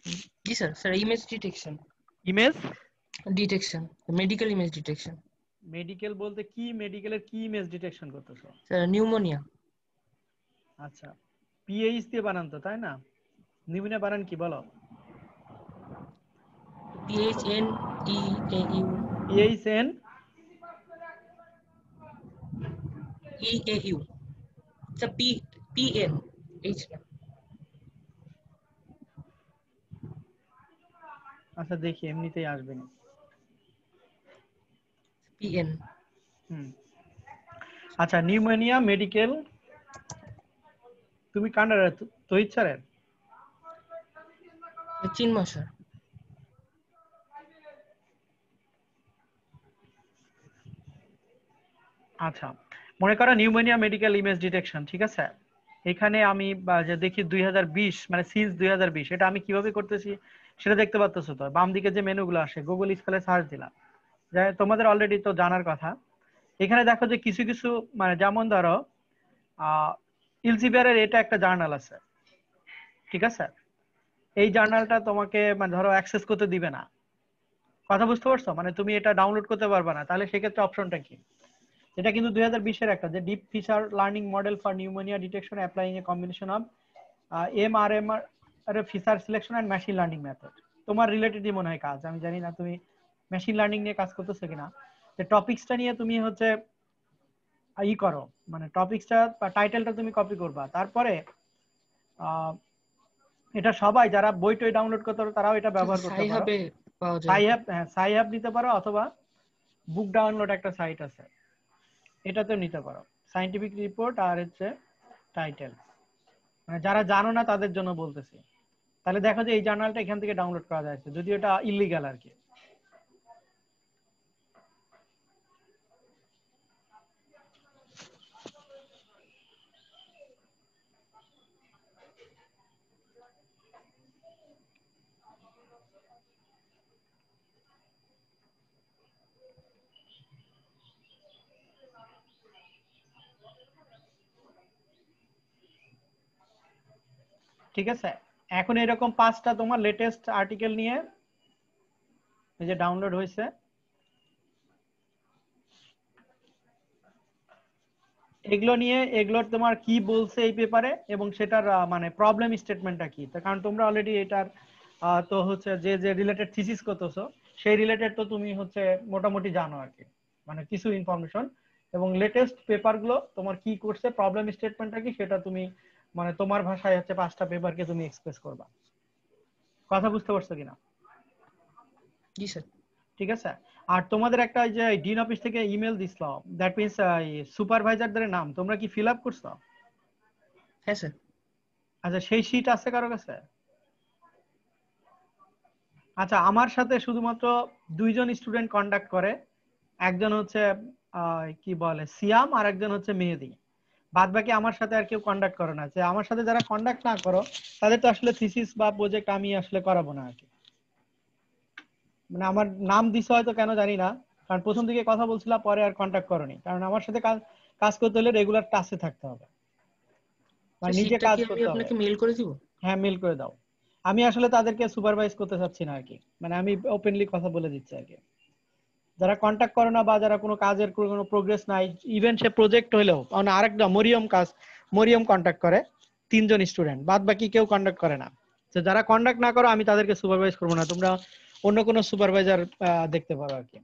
জি sir, sir image detection. Image detection, medical image detection. Medical বলতে কি, মেডিকেলের কি ইমেজ ডিটেকশন করতেছো? Sir pneumonia. আচ্ছা, পিএইচ দিয়ে বানান তো, তাই না? নিউমোনিয়া বানান কি বলো? PHNEAU। PHN EAU। Sir PNH না। আচ্ছা দেখি, এমনিতেই আসবে না। PN। হুম, আচ্ছা নিউমোনিয়া মেডিকেল, তুমি কানাডার তো ইচ্ছারের? চিন্ময় স্যার। আচ্ছা, মনে করো নিউমোনিয়া মেডিকেল ইমেজ ডিটেকশন, ঠিক আছে? এখানে আমি যে দেখি 2020 মানে সিন্স 2020, এটা আমি কিভাবে করতেছি সেটা দেখতে পাচ্ছ তো। বাম দিকে যে মেনুগুলো আসে, গুগল স্কলে সার্চ দিলাম, তোমাদের অলরেডি তো জানার কথা। এখানে দেখো যে কিছু কিছু মানে যেমন ধরো ইলজিবিয়ারের এটা একটা জার্নাল আছে, ঠিক আছে? এই জার্নালটা তোমাকে মানে ধরো অ্যাক্সেস করতে দিবে না। কথা বুঝতে পারছো? মানে তুমি এটা ডাউনলোড করতে পারবে না। তাহলে সেক্ষেত্রে অপশনটা কি? এটা কিন্তু 2020-এর একটা, যে deep feature learning model for pneumonia detection applying a combination of MRMR feature selection and machine learning method. তোমার রিলেটেডই মনে হয় কাজ, আমি জানি না তুমি মেশিন লার্নিং নিয়ে কাজ করতেছো কিনা। যে টপিকসটা নিয়ে তুমি হচ্ছে করো, মানে টপিকসটা বা টাইটেলটা তুমি কপি করবা, তারপরে এটা সবাই যারা বই টই ডাউনলোড করতে পারো তারাও এটা ব্যবহার করতে সাই পারো। হাবে পাওয়া যায়। সাই অ্যাপ, হ্যাঁ সাই অ্যাপ নিতে পারো, অথবা বুক ডাউনলোড একটা সাইট আছে, এটাতেও নিতে পারো। সাইন্টিফিক রিপোর্ট আর হচ্ছে টাইটেল, মানে যারা জানো না তাদের জন্য বলতেছি। তাহলে দেখো যে এই জার্নালটা এখান থেকে ডাউনলোড করা যাচ্ছে, যদিও এটা ইলিগাল আর কি। ঠিক আছে, এখন এরকম 5টা তোমার লেটেস্ট আর্টিকেল নিয়ে এই যে ডাউনলোড হয়েছে, এগুলো নিয়ে এগুলোর তোমার কি বলছে এই পেপারে, এবং সেটার মানে প্রবলেম স্টেটমেন্টটা কি। তার কারণ তোমরা অলরেডি এটার তো হচ্ছে যে যে রিলেটেড থিসিস করতেছো, সেই রিলেটেড তো তুমি হচ্ছে মোটামুটি জানো আর কি, মানে কিছু ইনফরমেশন। এবং লেটেস্ট পেপারগুলো তোমার কি করছে, প্রবলেম স্টেটমেন্টটা কি, সেটা তুমি মানে তোমার ভাষায় হচ্ছে 5টা পেপারকে তুমি এক্সপ্রেস করবা। কথা বুঝতে পারছো কিনা? জি স্যার। ঠিক আছে। আর তোমাদের একটা ওই যে ডিন অফিস থেকে ইমেল দিছিল, দ্যাট মিন্স সুপারভাইজারদের নাম তোমরা কি ফিল আপ করছো? হ্যাঁ স্যার। আচ্ছা, সেই শীট আছে কারো কাছে? আচ্ছা, আমার সাথে শুধুমাত্র 2জন স্টুডেন্ট কন্ডাক্ট করে, একজন হচ্ছে কি বলে সিয়াম, আর একজন হচ্ছে মেহেদি। বাদ বাকি আমার সাথে আর কেউ কন্ডাক্ট করে না। যে আমার সাথে যারা কন্ডাক্ট না করো তাদের তো আসলে থিসিস বা প্রজেক্ট আমি আসলে করাবো না আর কি। মানে আমার নাম দিছে হয়তো, কেন জানি না, কারণ প্রথম দিকে কথা বলছিলাম, পরে আর কন্ট্যাক্ট করনি। কারণ আমার সাথে কাজ কাজ করতে হলে রেগুলার টাচে থাকতে হবে, মানে স্যার নিজে শীটটা কাজ কি আমি করতে হবে। আপনাকে মেল করে দিব? হ্যাঁ, মেল করে দাও। আমি আসলে তাদেরকে সুপারভাইজ করতে চাচ্ছি না আর কি, মানে আমি ওপেনলি কথা বলে দিচ্ছি আর কি। যারা কন্ট্যাক্ট করে না বা যারা কোনো কাজের কোনো প্রোগ্রেস নাই, ইভেন সে প্রজেক্ট হইলেও, মানে আরেকটা মরিয়ম কন্ট্যাক্ট করে, 3জন স্টুডেন্ট, বাদ বাকি কেউ কন্ট্যাক্ট করে না। তো যারা কন্ট্যাক্ট না করো আমি তাদেরকে সুপারভাইজ করবো না, তোমরা অন্য কোনো সুপারভাইজার দেখতে পারো আর কি।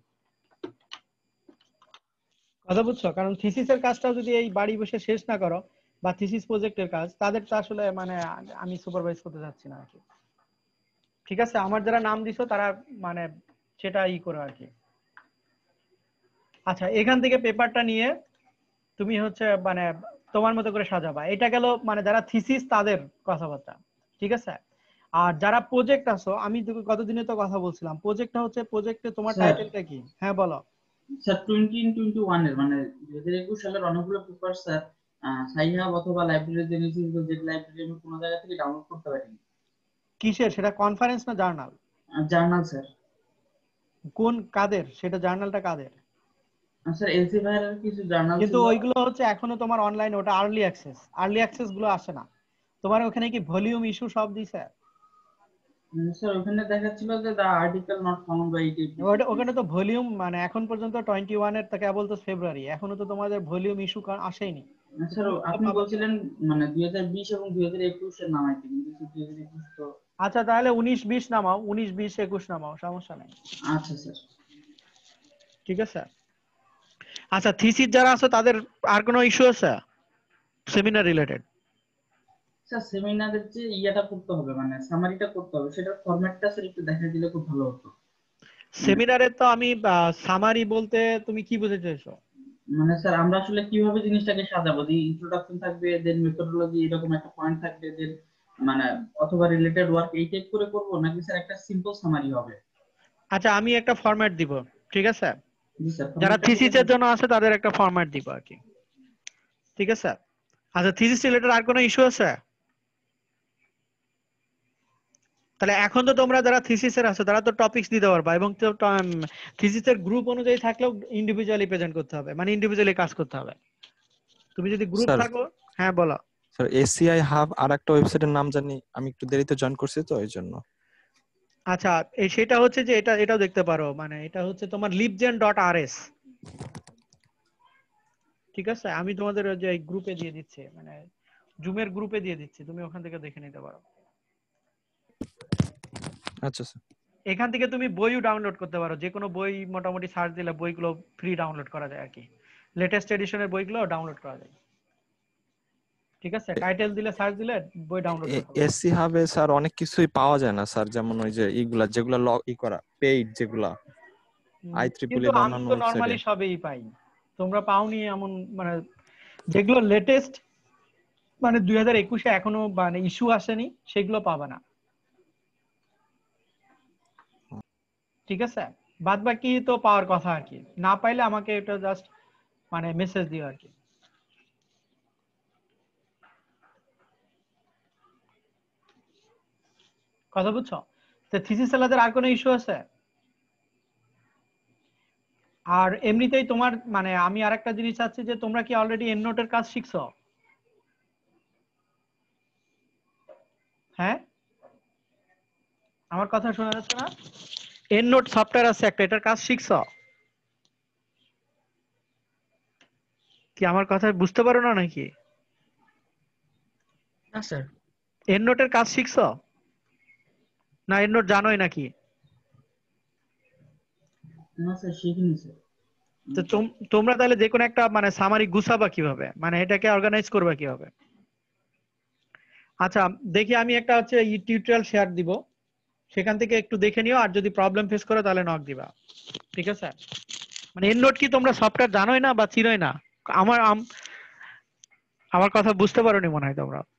কথা বুঝছো? কারণ থিসিসের কাজটাও যদি এই বাড়ি বসে শেষ না করো, বা থিসিস প্রজেক্টের কাজ, তাদের তো আসলে মানে আমি সুপারভাইজ করতে চাচ্ছি না আর কি। ঠিক আছে, আমার যারা নাম দিছো তারা মানে সেটা করো আর কি। আচ্ছা, এখান থেকে পেপারটা নিয়ে তুমি হচ্ছে মানে তোমার মতো করে সাজাবা। এটা গেল মানে যারা থিসিস তাদের কথাবার্তা, ঠিক আছে? আর যারা প্রজেক্ট আছো, আমি কতদিনে তো কথা বলছিলাম, প্রজেক্টটা হচ্ছে, প্রজেক্টে তোমার স্যার টাইটেলটা কি? হ্যাঁ বলো। স্যার 2021 এর মানে 2021 সালের অনেকগুলো পেপার স্যার সাইহাব অথবা লাইব্রেরিতে নিয়েছি, কিন্তু যে লাইব্রেরি আমি কোনো জায়গা থেকে ডাউনলোড করতে পারিনি। কিসের সেটা, কনফারেন্স না জার্নাল? Journal sir. কোন কাদের সেটা, জার্নালটা কাদের? স্যার এলসি ভাইয়ের কিছু জার্নাল কিন্তু ছিল। ওইগুলো হচ্ছে এখনো তোমার অনলাইনে, ওটা আর্লি অ্যাক্সেস গুলো আসে না। তোমার ওখানে কি ভলিউম ইস্যু সব দিছে? স্যার ওখানে দেখাচ্ছিল যে the article not found by ওখানে তো ভলিউম মানে এখন পর্যন্ত 21 এর তা কেবল তো ফেব্রুয়ারি, এখনো তো তোমাদের ভলিউম ইস্যু আসেনি। তো স্যার তুমি আপনি পাবা কি? বলছিলেন মানে 2020 এবং 2021 এর নামাইতে, কিন্তু 2021 তো। আচ্ছা তাহলে 19-20 নামাও, 19-20-21 নামাও, সমস্যা নাই। আচ্ছা স্যার। ঠিক আছে। আচ্ছা থিসিস যারা আছে তাদের আর কোনো ইস্যু আছে সেমিনার রিলেটেড? স্যার সেমিনারের যে ইয়াটা করতে হবে মানে সামারিটা করতে হবে, সেটার ফরম্যাটটা স্যার একটু দেখা দিলে খুব ভালো হতো। সেমিনারে তো আমি সামারি বলতে তুমি কি বুঝতে চাইছো? মানে স্যার আমরা আসলে কিভাবে জিনিসটাকে সাজাবো, যে ইন্ট্রোডাকশন থাকবে, দেন মেথোডোলজি, এরকম একটা পয়েন্ট থাকবে, দেন মানে অথবা রিলেটেড ওয়ার্ক এই টাইপ করে করবো, নাকি স্যার একটা সিম্পল সামারি হবে? আচ্ছা আমি একটা ফরম্যাট দিব, ঠিক আছে? জি স্যার, যারা ফরম্যাটটা দিলে থিসিসের জন্য আছে তাদের একটা ফরম্যাট দিব আর কি, ঠিক আছে? আচ্ছা থিসিস রিলেটেড আর কোনো ইস্যু আছে? তাহলে এখন তো তোমরা যারা থিসিসের আছো তারা তো টপিকস দিতে পারবা, এবং থিসিসের গ্রুপ অনুযায়ী থাকলেও ইন্ডিভিজুয়ালি প্রেজেন্ট করতে হবে, মানে ইন্ডিভিজুয়ালি কাজ করতে হবে। তুমি যদি গ্রুপ স্যার থাকো, হ্যাঁ বলো। স্যার এসিআই হাব আর একটা ওয়েবসাইটের নাম জানি, আমি একটু দেরিতে জয়েন করছি তো এই জন্য। আচ্ছা সেটা হচ্ছে যে এটাও দেখতে পারো, মানে এটা হচ্ছে তোমার libgen.rs, ঠিক আছে? আমি তোমাদের ওই যে গ্রুপে দিয়ে দিচ্ছি, মানে জুমের গ্রুপে দিয়ে দিচ্ছি, তুমি ওখান থেকে দেখে নিতে পারো। আচ্ছা স্যার। এখান থেকে তুমি বইও ডাউনলোড করতে পারো, যে কোনো বই মোটামুটি সার্চ দিলে বইগুলো ফ্রি ডাউনলোড করা যায় আর কি, লেটেস্ট এডিশনের বইগুলো ডাউনলোড করা যায়, ঠিক আছে? টাইটেল দিলে সার্চ দিলে বই ডাউনলোড করতে পারো। এসি হাবে স্যার অনেক কিছুই পাওয়া যায় না স্যার, যেমন ওই যে ইগুলা যেগুলা করা পেইড, যেগুলা কিন্তু IEEE বা আমি অন্যান্য তো ওয়েবসাইটে। নরমালি সবই পাই, তোমরা পাওনি এমন মানে যেগুলো লেটেস্ট মানে 2021-এ এখনো মানে ইস্যু আসেনি সেগুলো পাবা না, ঠিক আছে? বাদ বাকি তো পাওয়ার কথা আর কি, না পাইলে আমাকে এটা জাস্ট মানে মেসেজ দিও আর কি। কথা বুঝছো? তো থিসিস সেলাদের আর কোনো ইস্যু আছে? আর এমনিতেই তোমার মানে আমি আরেকটা জিনিস চাচ্ছি যে তোমরা কি অলরেডি এন্ড নোটের কাজ শিখছো? হ্যাঁ আমার কথা শোনা যাচ্ছে না? এন্ড নোট সফটওয়্যার আছে একটা, এটার কাজ শিখছো কি? আমার কথা বুঝতে পারো না নাকি? না স্যার। এন্ড নোটের কাজ শিখছো না এন্ড নোট জানোই নাকি? না স্যার শিখিনি স্যার। তো তোমরা তাহলে যে কোনো একটা মানে সামারি গুছাবা কিভাবে, মানে এটাকে অর্গানাইজ করবা কিভাবে? আচ্ছা দেখি আমি একটা হচ্ছে টিউটোরিয়াল শেয়ার দিব, সেখান থেকে একটু দেখে নিও, আর যদি প্রবলেম ফেস করো তাহলে নক দিবা, ঠিক আছে? মানে এন্ড নোট কি তোমরা সফটওয়্যার জানোই না বা চিনোই না? আমার আমার কথা বুঝতে পারোনি মনে হয় তোমরা।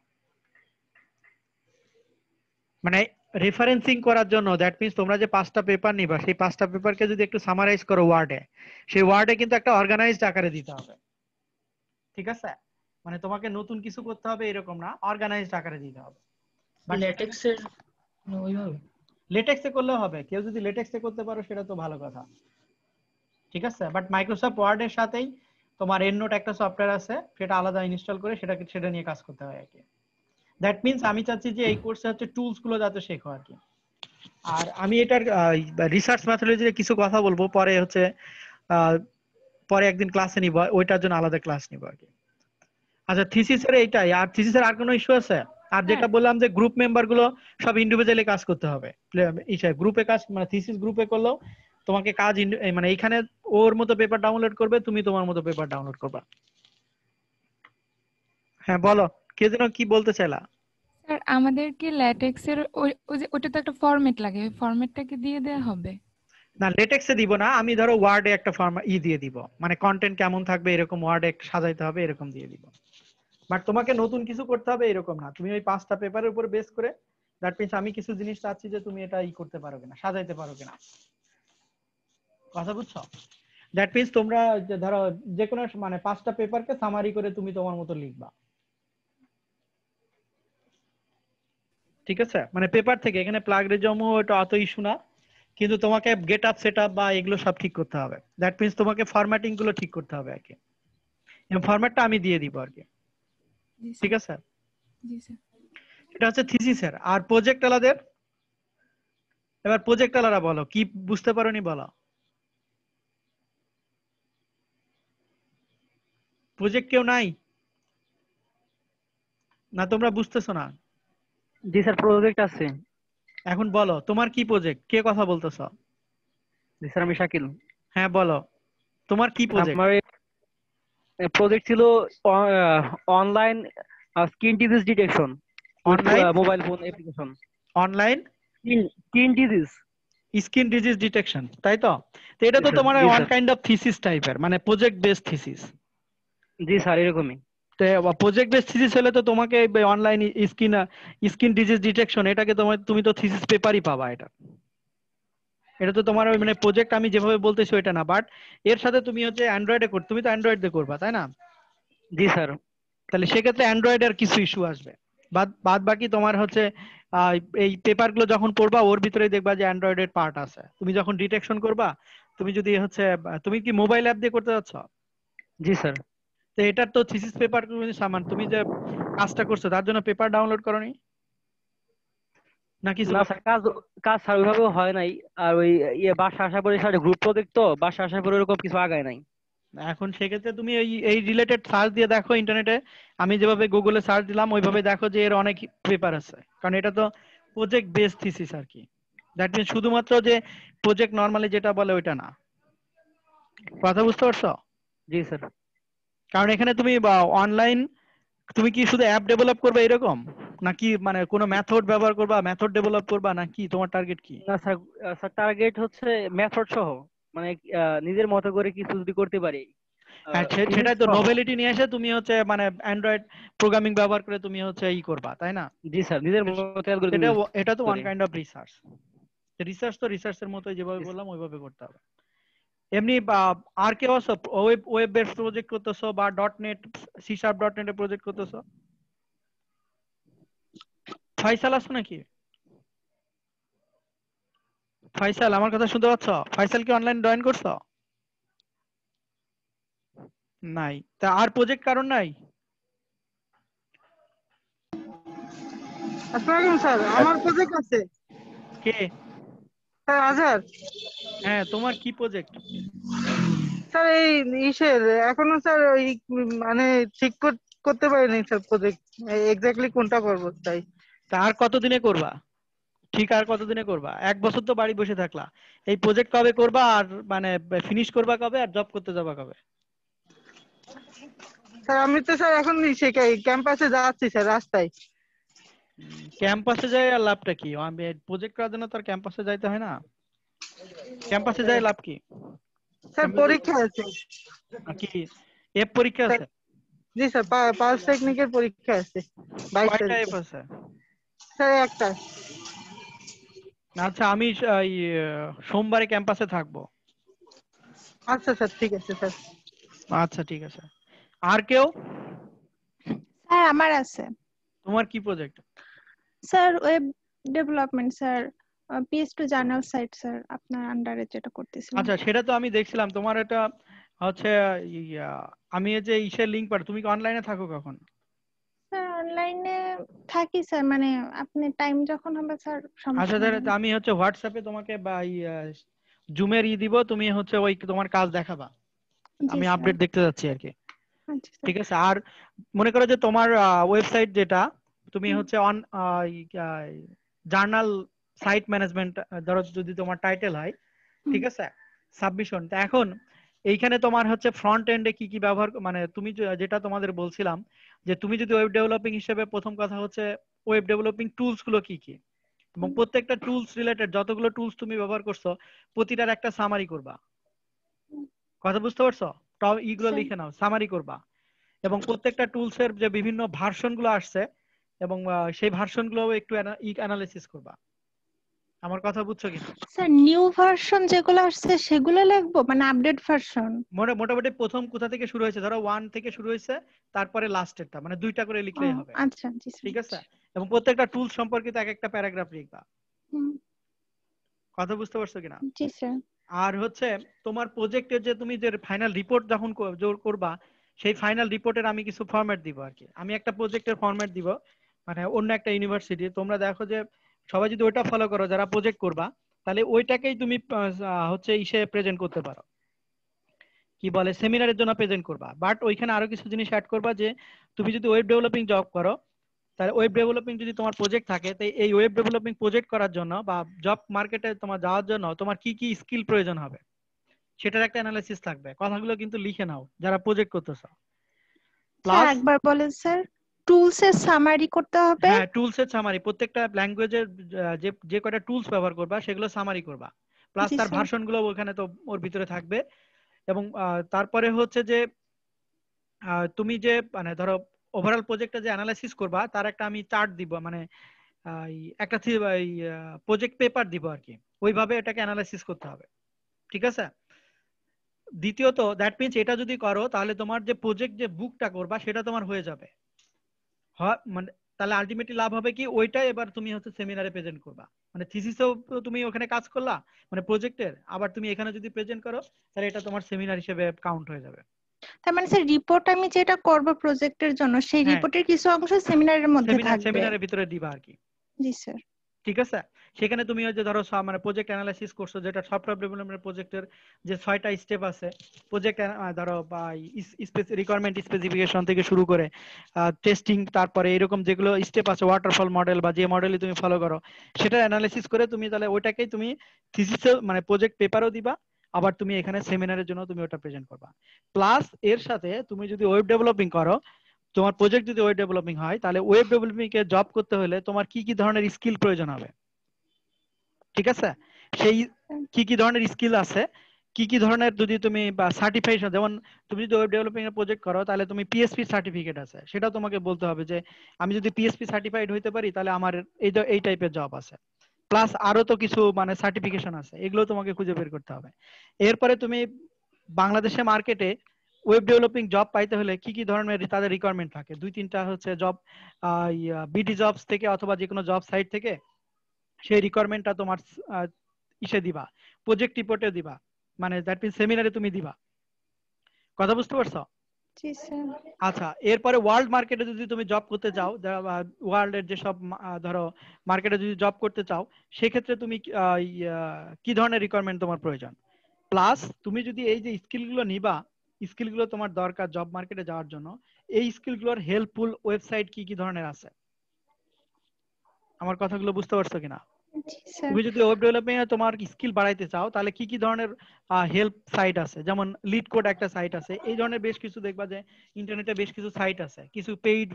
মানে রেফারেন্সিং করার জন্য, দ্যাট মিন্স তোমরা যে 5টা পেপার নিবা সেই 5টা পেপারকে যদি একটু সামারাইজ করো ওয়ার্ডে, সেই ওয়ার্ডে কিন্তু একটা অর্গানাইজড আকারে দিতে হবে, ঠিক আছে? মানে তোমাকে নতুন কিছু করতে হবে এরকম না, অর্গানাইজড আকারে দিতে হবে। বাট ল্যাটেক্সের ওইভাবে। লেটেক্সে করলেও হবে, কেউ যদি লেটেক্সে করতে পারো সেটা তো ভালো কথা, ঠিক আছে? বাট মাইক্রোসফট ওয়ার্ডের সাথেই তোমার এন্ড নোট একটা সফটওয়্যার আছে, সেটা আলাদা ইনস্টল করে সেটা নিয়ে কাজ করতে হয় আর কি। দ্যাট মিন্স আমি চাচ্ছি যে এই কোর্সে হচ্ছে টুলস গুলো যাতে শেখো আর কি। আর আমি এটার রিসার্চ মেথোডলজির কিছু কথা বলবো পরে, হচ্ছে পরে একদিন ক্লাসে নিব, ওইটার জন্য আলাদা ক্লাস নিব আর কি। আচ্ছা থিসিসের এইটাই, আর থিসিসের আর কোনো ইস্যু আছে? আর যেটা বললাম যে গ্রুপ মেম্বার গুলো সব ইন্ডিভিজুয়ালি কাজ করতে হবে, গ্রুপে কাজ মানে থিসিস গ্রুপে করলেও তোমাকে কাজ মানে এইখানে ওর মতো পেপার ডাউনলোড করবে, তুমি তোমার মতো পেপার ডাউনলোড করবা। হ্যাঁ বলো, কে যেন কি বলতে চাইলা? স্যার আমাদেরকে ল্যাটেক্সের ওটা তো একটা ফরম্যাট লাগে, ওই ফরম্যাটটা কি দিয়ে দেওয়া হবে? না লেটেক্সে দিব না, আমি ধরো ওয়ার্ডে একটা দিয়ে দিব, মানে কন্টেন্ট কেমন থাকবে এরকম ওয়ার্ডে সাজাইতে হবে এরকম দিয়ে দিব। বাট তোমাকে নতুন কিছু করতে হবে এরকম না, তুমি ওই 5টা পেপারের উপর বেস করে, দ্যাট মিন্স আমি কিছু জিনিস চাচ্ছি যে তুমি এটা করতে পারো কিনা, সাজাইতে পারো কিনা। কথা বুঝছো? দ্যাট মিন্স তোমরা যে ধরো যে কোনো মানে 5টা পেপারকে সামারি করে তুমি তোমার মতো লিখবা, ঠিক আছে? মানে পেপার থেকে এখানে প্লাগরিজম ওটা অত ইস্যু না, কিন্তু তোমাকে গেট আপ সেট আপ বা এগুলো সব ঠিক করতে হবে। দ্যাট মিন্স তোমাকে ফরম্যাটিং গুলো ঠিক করতে হবে আর কি, এবং ফরম্যাটটা আমি দিয়ে দিব আর কি, জি ঠিক স্যার। আছে? জি স্যার। এটা হচ্ছে থিসিসের। আর প্রজেক্ট আলাদের এবার প্রজেক্ট আলারা বলো কি বুঝতে পারোনি বলো। প্রজেক্ট কেউ নাই না তোমরা বুঝতেছো না? জি স্যার প্রজেক্ট আছে। এখন বলো তোমার কি প্রজেক্ট, কে কথা বলতেছো? জি স্যার আমি শাকিল। হ্যাঁ বলো তোমার কি প্রজেক্ট? আমার প্রজেক্ট ছিল online skin disease detection, online mobile phone application. Online skin disease. Skin disease detection, তাই তো? তো এটা তো তোমার জি one sir. Kind of thesis টাইপের, মানে প্রজেক্ট বেসড থিসিস। জি স্যার এরকমই। তো প্রজেক্ট বেসড থিসিস হলে তো তোমাকে অনলাইন স্কিন ডিজিজ ডিটেকশন এটাকে তুমি তো থিসিস পেপারই পাবা। এটা তো তোমার ওই মানে প্রজেক্ট আমি যেভাবে বলতেছি ওইটা না, বাট এর সাথে তুমি হচ্ছে অ্যান্ড্রয়েডে তুমি তো অ্যান্ড্রয়েড দিয়ে করবা তাই না? জি স্যার। তাহলে সেক্ষেত্রে অ্যান্ড্রয়েডের কিছু ইস্যু আসবে। বাদ বাকি তোমার হচ্ছে এই পেপার গুলো যখন পড়বা ওর ভিতরে দেখবা যে অ্যান্ড্রয়েডের পার্ট আছে। তুমি যখন ডিটেকশন করবা, তুমি যদি হচ্ছে তুমি কি মোবাইল অ্যাপ দিয়ে করতে যাচ্ছ? জি স্যার। তো এটার তো থিসিস পেপার সামান, তুমি যে কাজটা করছো তার জন্য পেপার ডাউনলোড করোনি না কিছু? না স্যার কাজ কাজ স্যার ওইভাবে হয় নাই। আর ওই বাসা আসার পরে স্যার গ্রুপ প্রজেক্ট তো বাসা আসার পরে ওরকম কিছু আগায় নাই। এখন সেক্ষেত্রে তুমি এই রিলেটেড সার্চ দিয়ে দেখো ইন্টারনেটে। আমি যেভাবে গুগলে সার্চ দিলাম ওইভাবে দেখো যে এর অনেক পেপার আছে, কারণ এটা তো প্রজেক্ট বেস থিসিস আর কি। দ্যাট মিনস শুধুমাত্র যে প্রজেক্ট নরমালি যেটা বলে ওইটা না। কথা বুঝতে পারছো? জি স্যার। কারণ এখানে তুমি অনলাইন তুমি কি শুধু অ্যাপ ডেভেলপ করবে এরকম, নাকি মানে কোনো মেথড ব্যবহার করবা, মেথড ডেভেলপ করবা, নাকি তোমার টার্গেট কি? না স্যার, স্যার টার্গেট হচ্ছে মেথড সহ, মানে নিজের মতো করে কিছু যদি করতে পারি। হ্যাঁ সেটাই তো, নোভেলিটি নিয়ে এসে তুমি হচ্ছে মানে অ্যান্ড্রয়েড প্রোগ্রামিং ব্যবহার করে তুমি হচ্ছে ই করবা তাই না? জি স্যার নিজের মতো অ্যালগরিদম ইউজ এটা তো ওয়ান করে। Kind of research. রিসার্চ তো রিসার্চের মতোই যেভাবে বললাম ওইভাবে করতে হবে। এমনি আর কেউ আছো ওয়েব বেস প্রজেক্ট করতেছো বা .NET C# .NET এর প্রজেক্ট করতেছো? ফয়সাল আছো নাকি? ফয়সাল আমার কথা শুনতে পাচ্ছ? ফয়সাল কি অনলাইন জয়েন করছো? নাই। তা আর প্রজেক্ট কারণ নাই? আসসালামু আলাইকুম স্যার, আমার প্রজেক্ট আছে কে? স্যার। আজহার হ্যাঁ তোমার কি প্রজেক্ট? স্যার, এই ইসের এখনো স্যার ওই মানে ঠিক করতে পারিনি স্যার প্রজেক্ট, এক্স্যাক্টলি কোনটা করব তাই। তা আর কতদিনে করবা? ঠিক আর কতদিনে করবা? 1 বছর তো বাড়ি বসে থাকলা। এই প্রজেক্ট কবে করবা আর মানে ফিনিশ করবা কবে আর জব করতে যাবা কবে? স্যার আমি তো স্যার এখন শেখাই, ক্যাম্পাসে যাচ্ছি স্যার রাস্তায়। ক্যাম্পাসে যাই আর লাভটা কি? আমি প্রজেক্ট করার জন্য তো আর ক্যাম্পাসে যাইতে হয় না। ক্যাম্পাসে যাই লাভ কি? স্যার পরীক্ষা আছে কি এফ পরীক্ষা আছে? জি স্যার, পালস টেকনিকের পরীক্ষা আছে 22 কয়টা তারিখে এফ আছে? স্যার। একটা। আচ্ছা আমি এই, সোমবারে ক্যাম্পাসে থাকবো। আচ্ছা স্যার, ঠিক আছে স্যার। আচ্ছা ঠিক আছে। আর কেউ? স্যার আমার আছে। তোমার কি project? Sir web development sir, PS2 journal site sir, আপনার আন্ডারে যেটা করতেছিলাম। আচ্ছা সেটা তো আমি দেখছিলাম তোমার এটা হচ্ছে আমি এই যে ইসের লিংক পাঠাই। তুমি কি অনলাইনে থাকো কখন? স্যার অনলাইনে থাকি স্যার, মানে আপনি টাইম যখন হবে স্যার আচ্ছা সমস্যা তাহলে নেই। আমি হচ্ছে হোয়াটসঅ্যাপে তোমাকে বা জুমের দিব, তুমি হচ্ছে ওই তোমার কাজ দেখাবা। জি আমি স্যার। আপডেট দেখতে যাচ্ছি আর কি। আচ্ছা স্যার। ঠিক আছে। আর মনে করো যে তোমার ওয়েবসাইট যেটা তুমি হচ্ছে অন জার্নাল সাইট ম্যানেজমেন্ট ধরো যদি তোমার টাইটেল হয়, ঠিক আছে, সাবমিশন। তো এখন এইখানে তোমার হচ্ছে ফ্রন্ট এন্ডে কি কি ব্যবহার, মানে তুমি যেটা তোমাদের বলছিলাম যে তুমি যদি ওয়েব ডেভেলপিং হিসেবে প্রথম কথা হচ্ছে ওয়েব ডেভেলপিং টুলস গুলো কি কি, এবং প্রত্যেকটা টুলস রিলেটেড যতগুলো টুলস তুমি ব্যবহার করছো প্রতিটার একটা সামারি করবা। কথা বুঝতে পারছো? তাও ইগুলো লিখে নাও, সামারি করবা। এবং প্রত্যেকটা টুলস এর যে বিভিন্ন ভার্সন গুলো আসছে এবং সেই ভার্সন গুলো একটু অ্যানালাইসিস করবা। আমার কথা বুঝছো কিনা? স্যার নিউ ভার্সন যেগুলো আসছে সেগুলো লিখবো, মানে আপডেট ভার্সন? মোটামুটি প্রথম কোথা থেকে শুরু হয়েছে, ধরো 1 থেকে শুরু হয়েছে, তারপরে লাস্টেরটা, মানে 2টা করে লিখলেই হবে। আচ্ছা জি স্যার। ঠিক আছে। এবং প্রত্যেকটা টুলস সম্পর্কিত এক একটা প্যারাগ্রাফ লিখবা। কথা বুঝতে পারছো কিনা? জি স্যার। আর হচ্ছে তোমার প্রজেক্টের যে তুমি যে ফাইনাল রিপোর্ট যখন করবা, সেই ফাইনাল রিপোর্টের আমি কিছু ফরম্যাট দিব আর কি। আমি একটা প্রজেক্টের ফরম্যাট দিব, মানে অন্য একটা ইউনিভার্সিটি। তোমরা দেখো যে সবাই যদি ওইটা ফলো করো যারা প্রজেক্ট করবা, তাহলে ওইটাকেই তুমি হচ্ছে ইসে প্রেজেন্ট করতে পারো, কি বলে সেমিনারের জন্য প্রেজেন্ট করবা। বাট ওইখানে আরো কিছু জিনিস অ্যাড করবা, যে তুমি যদি ওয়েব ডেভেলপিং জব করো, তাহলে ওয়েব ডেভেলপিং যদি তোমার প্রজেক্ট থাকে, তাই এই ওয়েব ডেভেলপিং প্রজেক্ট করার জন্য বা জব মার্কেটে তোমার যাওয়ার জন্য তোমার কি কি স্কিল প্রয়োজন হবে সেটার একটা অ্যানালাইসিস থাকবে। কথাগুলো কিন্তু লিখে নাও যারা প্রজেক্ট করতেছ। স্যার প্লাস একবার বলেন স্যার, টুলস এর সামারি করতে হবে। হ্যাঁ, টুলস এর সামারি, প্রত্যেকটা ল্যাঙ্গুয়েজের যে যে কয়টা টুলস ব্যবহার করবা সেগুলো সামারি করবা। প্লাস জি তার স্যার। ভার্সন গুলো ওখানে তো ওর ভিতরে থাকবে। এবং তারপরে হচ্ছে যে তুমি যে মানে ধরো ওভারঅল প্রজেক্টটা যে অ্যানালাইসিস করবা তার একটা আমি চার্ট দিব, মানে একটা প্রজেক্ট পেপার দিব আর কি, ওইভাবে এটাকে অ্যানালাইসিস করতে হবে। ঠিক আছে। দ্বিতীয়ত দ্যাট মিনস এটা যদি করো তাহলে তোমার যে প্রজেক্ট যে বুকটা করবা সেটা তোমার হয়ে যাবে। মানে তাহলে আলটিমেটলি লাভ হবে কি, ওইটা এবার তুমি হচ্ছে সেমিনারে প্রেজেন্ট করবা, মানে থিসিসও তুমি ওখানে কাজ করলা মানে প্রজেক্টের, আবার তুমি এখানে যদি প্রেজেন্ট করো তাহলে এটা তোমার সেমিনার হিসেবে কাউন্ট হয়ে যাবে। তার মানে স্যার রিপোর্ট আমি যেটা করব প্রজেক্টের জন্য সেই হ্যাঁ, রিপোর্টের কিছু অংশ সেমিনারের মধ্যে থাকবে। সেমিনারের ভিতরে দিবা আর কি। জি স্যার। ঠিক আছে। সেখানে তুমি ওই যে ধরো মানে প্রজেক্ট অ্যানালাইসিস করছো, যেটা সফটওয়্যার ডেভেলপমেন্ট প্রজেক্টের যে 6টা স্টেপ আছে, প্রজেক্ট ধরো বা রিকোয়ারমেন্ট স্পেসিফিকেশন থেকে শুরু করে টেস্টিং, তারপরে এরকম যেগুলো স্টেপ আছে ওয়াটারফল মডেল বা যে মডেলই তুমি ফলো করো সেটা অ্যানালাইসিস করে তুমি তাহলে ওইটাকেই তুমি থিসিসে মানে প্রজেক্ট পেপারও দিবা, আবার তুমি এখানে সেমিনারের জন্য তুমি ওটা প্রেজেন্ট করবা। প্লাস এর সাথে তুমি যদি ওয়েব ডেভেলপিং করো, তোমার প্রজেক্ট যদি ওয়েব ডেভেলপিং হয়, তাহলে ওয়েব ডেভেলপিং এ জব করতে হলে তোমার কি কি ধরনের স্কিল প্রয়োজন হবে। ঠিক আছে। সেই কি কি ধরনের স্কিল আছে, কি কি ধরনের যদি তুমি বা সার্টিফিকেশন, যেমন তুমি যদি ওয়েব ডেভেলপিং এর প্রজেক্ট করো তাহলে তুমি পিএসপি সার্টিফিকেট আছে, সেটা তোমাকে বলতে হবে যে আমি যদি পিএসপি সার্টিফাইড হইতে পারি তাহলে আমার এই টাইপের জব আছে। প্লাস আরো তো কিছু মানে সার্টিফিকেশন আছে, এগুলো তোমাকে খুঁজে বের করতে হবে। এরপরে তুমি বাংলাদেশে মার্কেটে ওয়েব ডেভেলপিং জব পাইতে হলে কি কি ধরনের তাদের রিকোয়ারমেন্ট থাকে, 2-3টা হচ্ছে জব বিডি জবস থেকে অথবা যে কোনো জব সাইট থেকে সেই রিকোয়ারমেন্টটা তোমার ইসে দিবা, প্রজেক্ট রিপোর্টে দিবা, মানে দ্যাট মিন্স সেমিনারে তুমি দিবা। কথা বুঝতে পারছো? জি স্যার। আচ্ছা, এরপরে ওয়ার্ল্ড মার্কেটে যদি তুমি জব করতে চাও, ওয়ার্ল্ডের যেসব ধরো মার্কেটে যদি জব করতে চাও, সেক্ষেত্রে তুমি কি ধরনের রিকোয়ারমেন্ট তোমার প্রয়োজন। প্লাস তুমি যদি এই যে স্কিলগুলো নিবা, স্কিলগুলো তোমার দরকার জব মার্কেটে যাওয়ার জন্য, এই স্কিলগুলোর হেল্পফুল ওয়েবসাইট কি কি ধরনের আছে, আমার কথাগুলো বুঝতে পারছো কিনা? জি স্যার। তুমি যদি ওয়েব ডেভেলপিং এ তোমার স্কিল বাড়াইতে চাও তাহলে কি কি ধরনের হেল্প সাইট আছে, যেমন লিড কোড একটা সাইট আছে, এই ধরনের বেশ কিছু দেখবা যে ইন্টারনেটে বেশ কিছু সাইট আছে, কিছু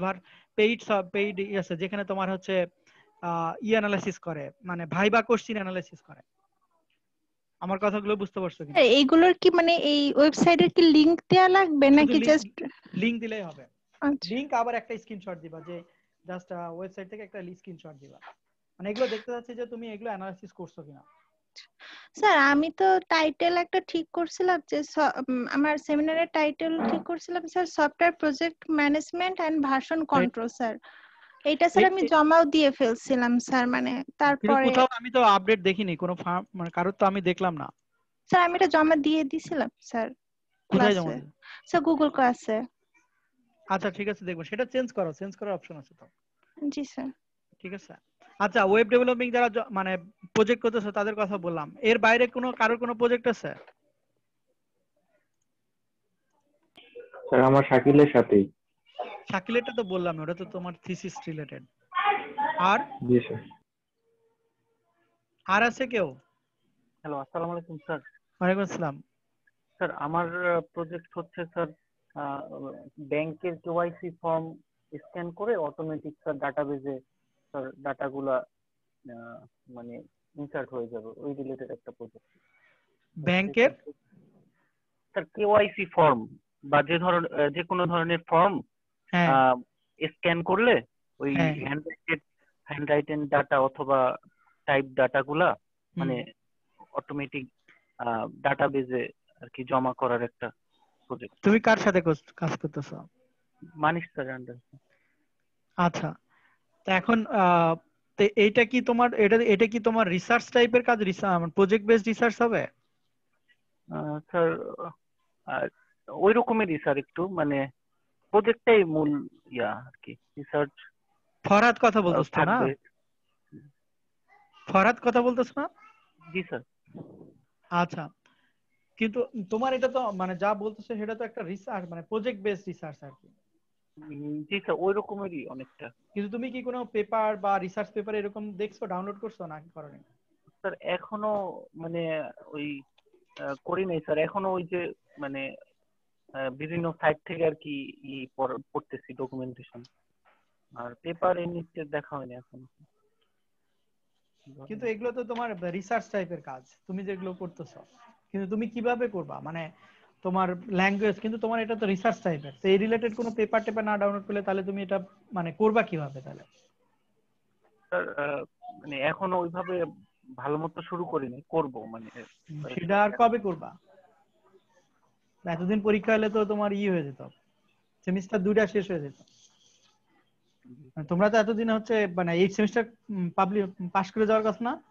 পেইড আছে যেখানে তোমার হচ্ছে অ্যানালাইসিস করে, মানে ভাইবা কোশ্চেন অ্যানালাইসিস করে। আমার কথাগুলো বুঝতে পারছো কিনা? স্যার এইগুলোর কি মানে এই ওয়েবসাইটের কি লিংক দেয়া লাগবে শুধু নাকি জাস্ট? লিংক দিলেই হবে। আচ্ছা লিংক আবার একটা স্ক্রিনশট দিবা, যে জাস্ট ওয়েবসাইট থেকে একটা স্ক্রিনশট দিবা, মানে এগুলো দেখতে যাচ্ছে যে তুমি এগুলো অ্যানালাইসিস করছো কিনা। স্যার আমি তো টাইটেল একটা ঠিক করছিলাম যে আমার সেমিনারের টাইটেল ঠিক করছিলাম sir software project management and version control sir. এইটা স্যার আমি জমাও দিয়ে ফেলছিলাম স্যার, মানে কিন্তু তারপরে কোথাও আমি তো আপডেট দেখিনি কোনো মানে কারোর তো আমি দেখলাম না। স্যার আমি এটা জমা দিয়ে দিছিলাম স্যার কোথায় জমা ক্লাসে, দিলে? স্যার গুগল ক্লাসে। আচ্ছা ঠিক আছে, দেখবো। সেটা চেঞ্জ করার অপশন আছে তো। জি স্যার। ঠিক আছে। আচ্ছা, ওয়েব ডেভেলপিং যারা মানে প্রজেক্ট করতেছে তাদের কথা বললাম, এর বাইরে কারোর কোনো প্রজেক্ট আছে? স্যার আমার শাকিলের সাথেই। শাকিলেরটা তো বললাম, ওটা তো তোমার থিসিস রিলেটেড। আর জি স্যার। আর আছে কেউ? হ্যালো, আসসালামু আলাইকুম স্যার। ওয়ালাইকুম আসসালাম। স্যার আমার প্রজেক্ট হচ্ছে স্যার ব্যাংকের কেওয়াইসি ফর্ম স্ক্যান করে অটোমেটিক স্যার ডাটাবেজে স্যার ডাটাগুলা মানে ইনসার্ট হয়ে যাবে, ওই রিলেটেড একটা প্রজেক্ট। ব্যাংকের স্যার কেওয়াইসি ফর্ম বা যে কোনো ধরনের ফর্ম স্ক্যান করলে ওই হ্যান্ডরাইটেন ডাটা অথবা টাইপ ডাটাগুলা মানে অটোমেটিক ডাটাবেজে আর কি জমা করার একটা প্রজেক্ট। তুমি কার সাথে কাজ করতেছো? Manish sir under. আচ্ছা, তো এখন এইটা কি তোমার এটা কি তোমার রিসার্চ টাইপের কাজ, প্রজেক্ট বেসড রিসার্চ হবে? স্যার ওই রকমেরই স্যার, একটু মানে প্রজেক্টটাই মূল আর কি, রিসার্চ। ফরহাদ কথা বলতেছ না? ফরহাদ কথা বলতেছ না? জি স্যার। আচ্ছা, কিন্তু তোমার এটা তো মানে যা বলতেছে সেটা তো একটা রিসার্চ মানে প্রজেক্ট বেসড রিসার্চ আর কি। জি স্যার, ওই রকমেরই অনেকটা। কিন্তু তুমি কি কোনো পেপার বা রিসার্চ পেপার এরকম দেখছো, ডাউনলোড করছো নাকি করোনি? স্যার এখনো মানে ওই করি নাই স্যার, এখনো ওই যে মানে বিভিন্ন সাইট থেকে আর কি পড়তেছি ডকুমেন্টেশন, আর পেপার এমনিতে দেখা হয়নি এখন। কিন্তু এগুলো তো তোমার রিসার্চ টাইপের কাজ তুমি যেগুলো করতেছো, কিন্তু তুমি কিভাবে করবা মানে তোমার ল্যাঙ্গুয়েজ, কিন্তু তোমার এটা তো রিসার্চ টাইপের, তো এই রিলেটেড কোনো পেপার টেপার না ডাউনলোড করলে তাহলে তুমি এটা মানে করবা কিভাবে তাহলে? স্যার মানে এখনো ওইভাবে ভালো মতো শুরু করিনি, করব মানে। সেটা আর কবে করবা? এতদিন পরীক্ষা হলে তো তোমার হয়ে যেত, সেমিস্টার 2টা শেষ হয়ে যেত। মানে তোমরা তো এতদিন হচ্ছে মানে 8 সেমিস্টার পাবলিক পাস করে যাওয়ার কথা না?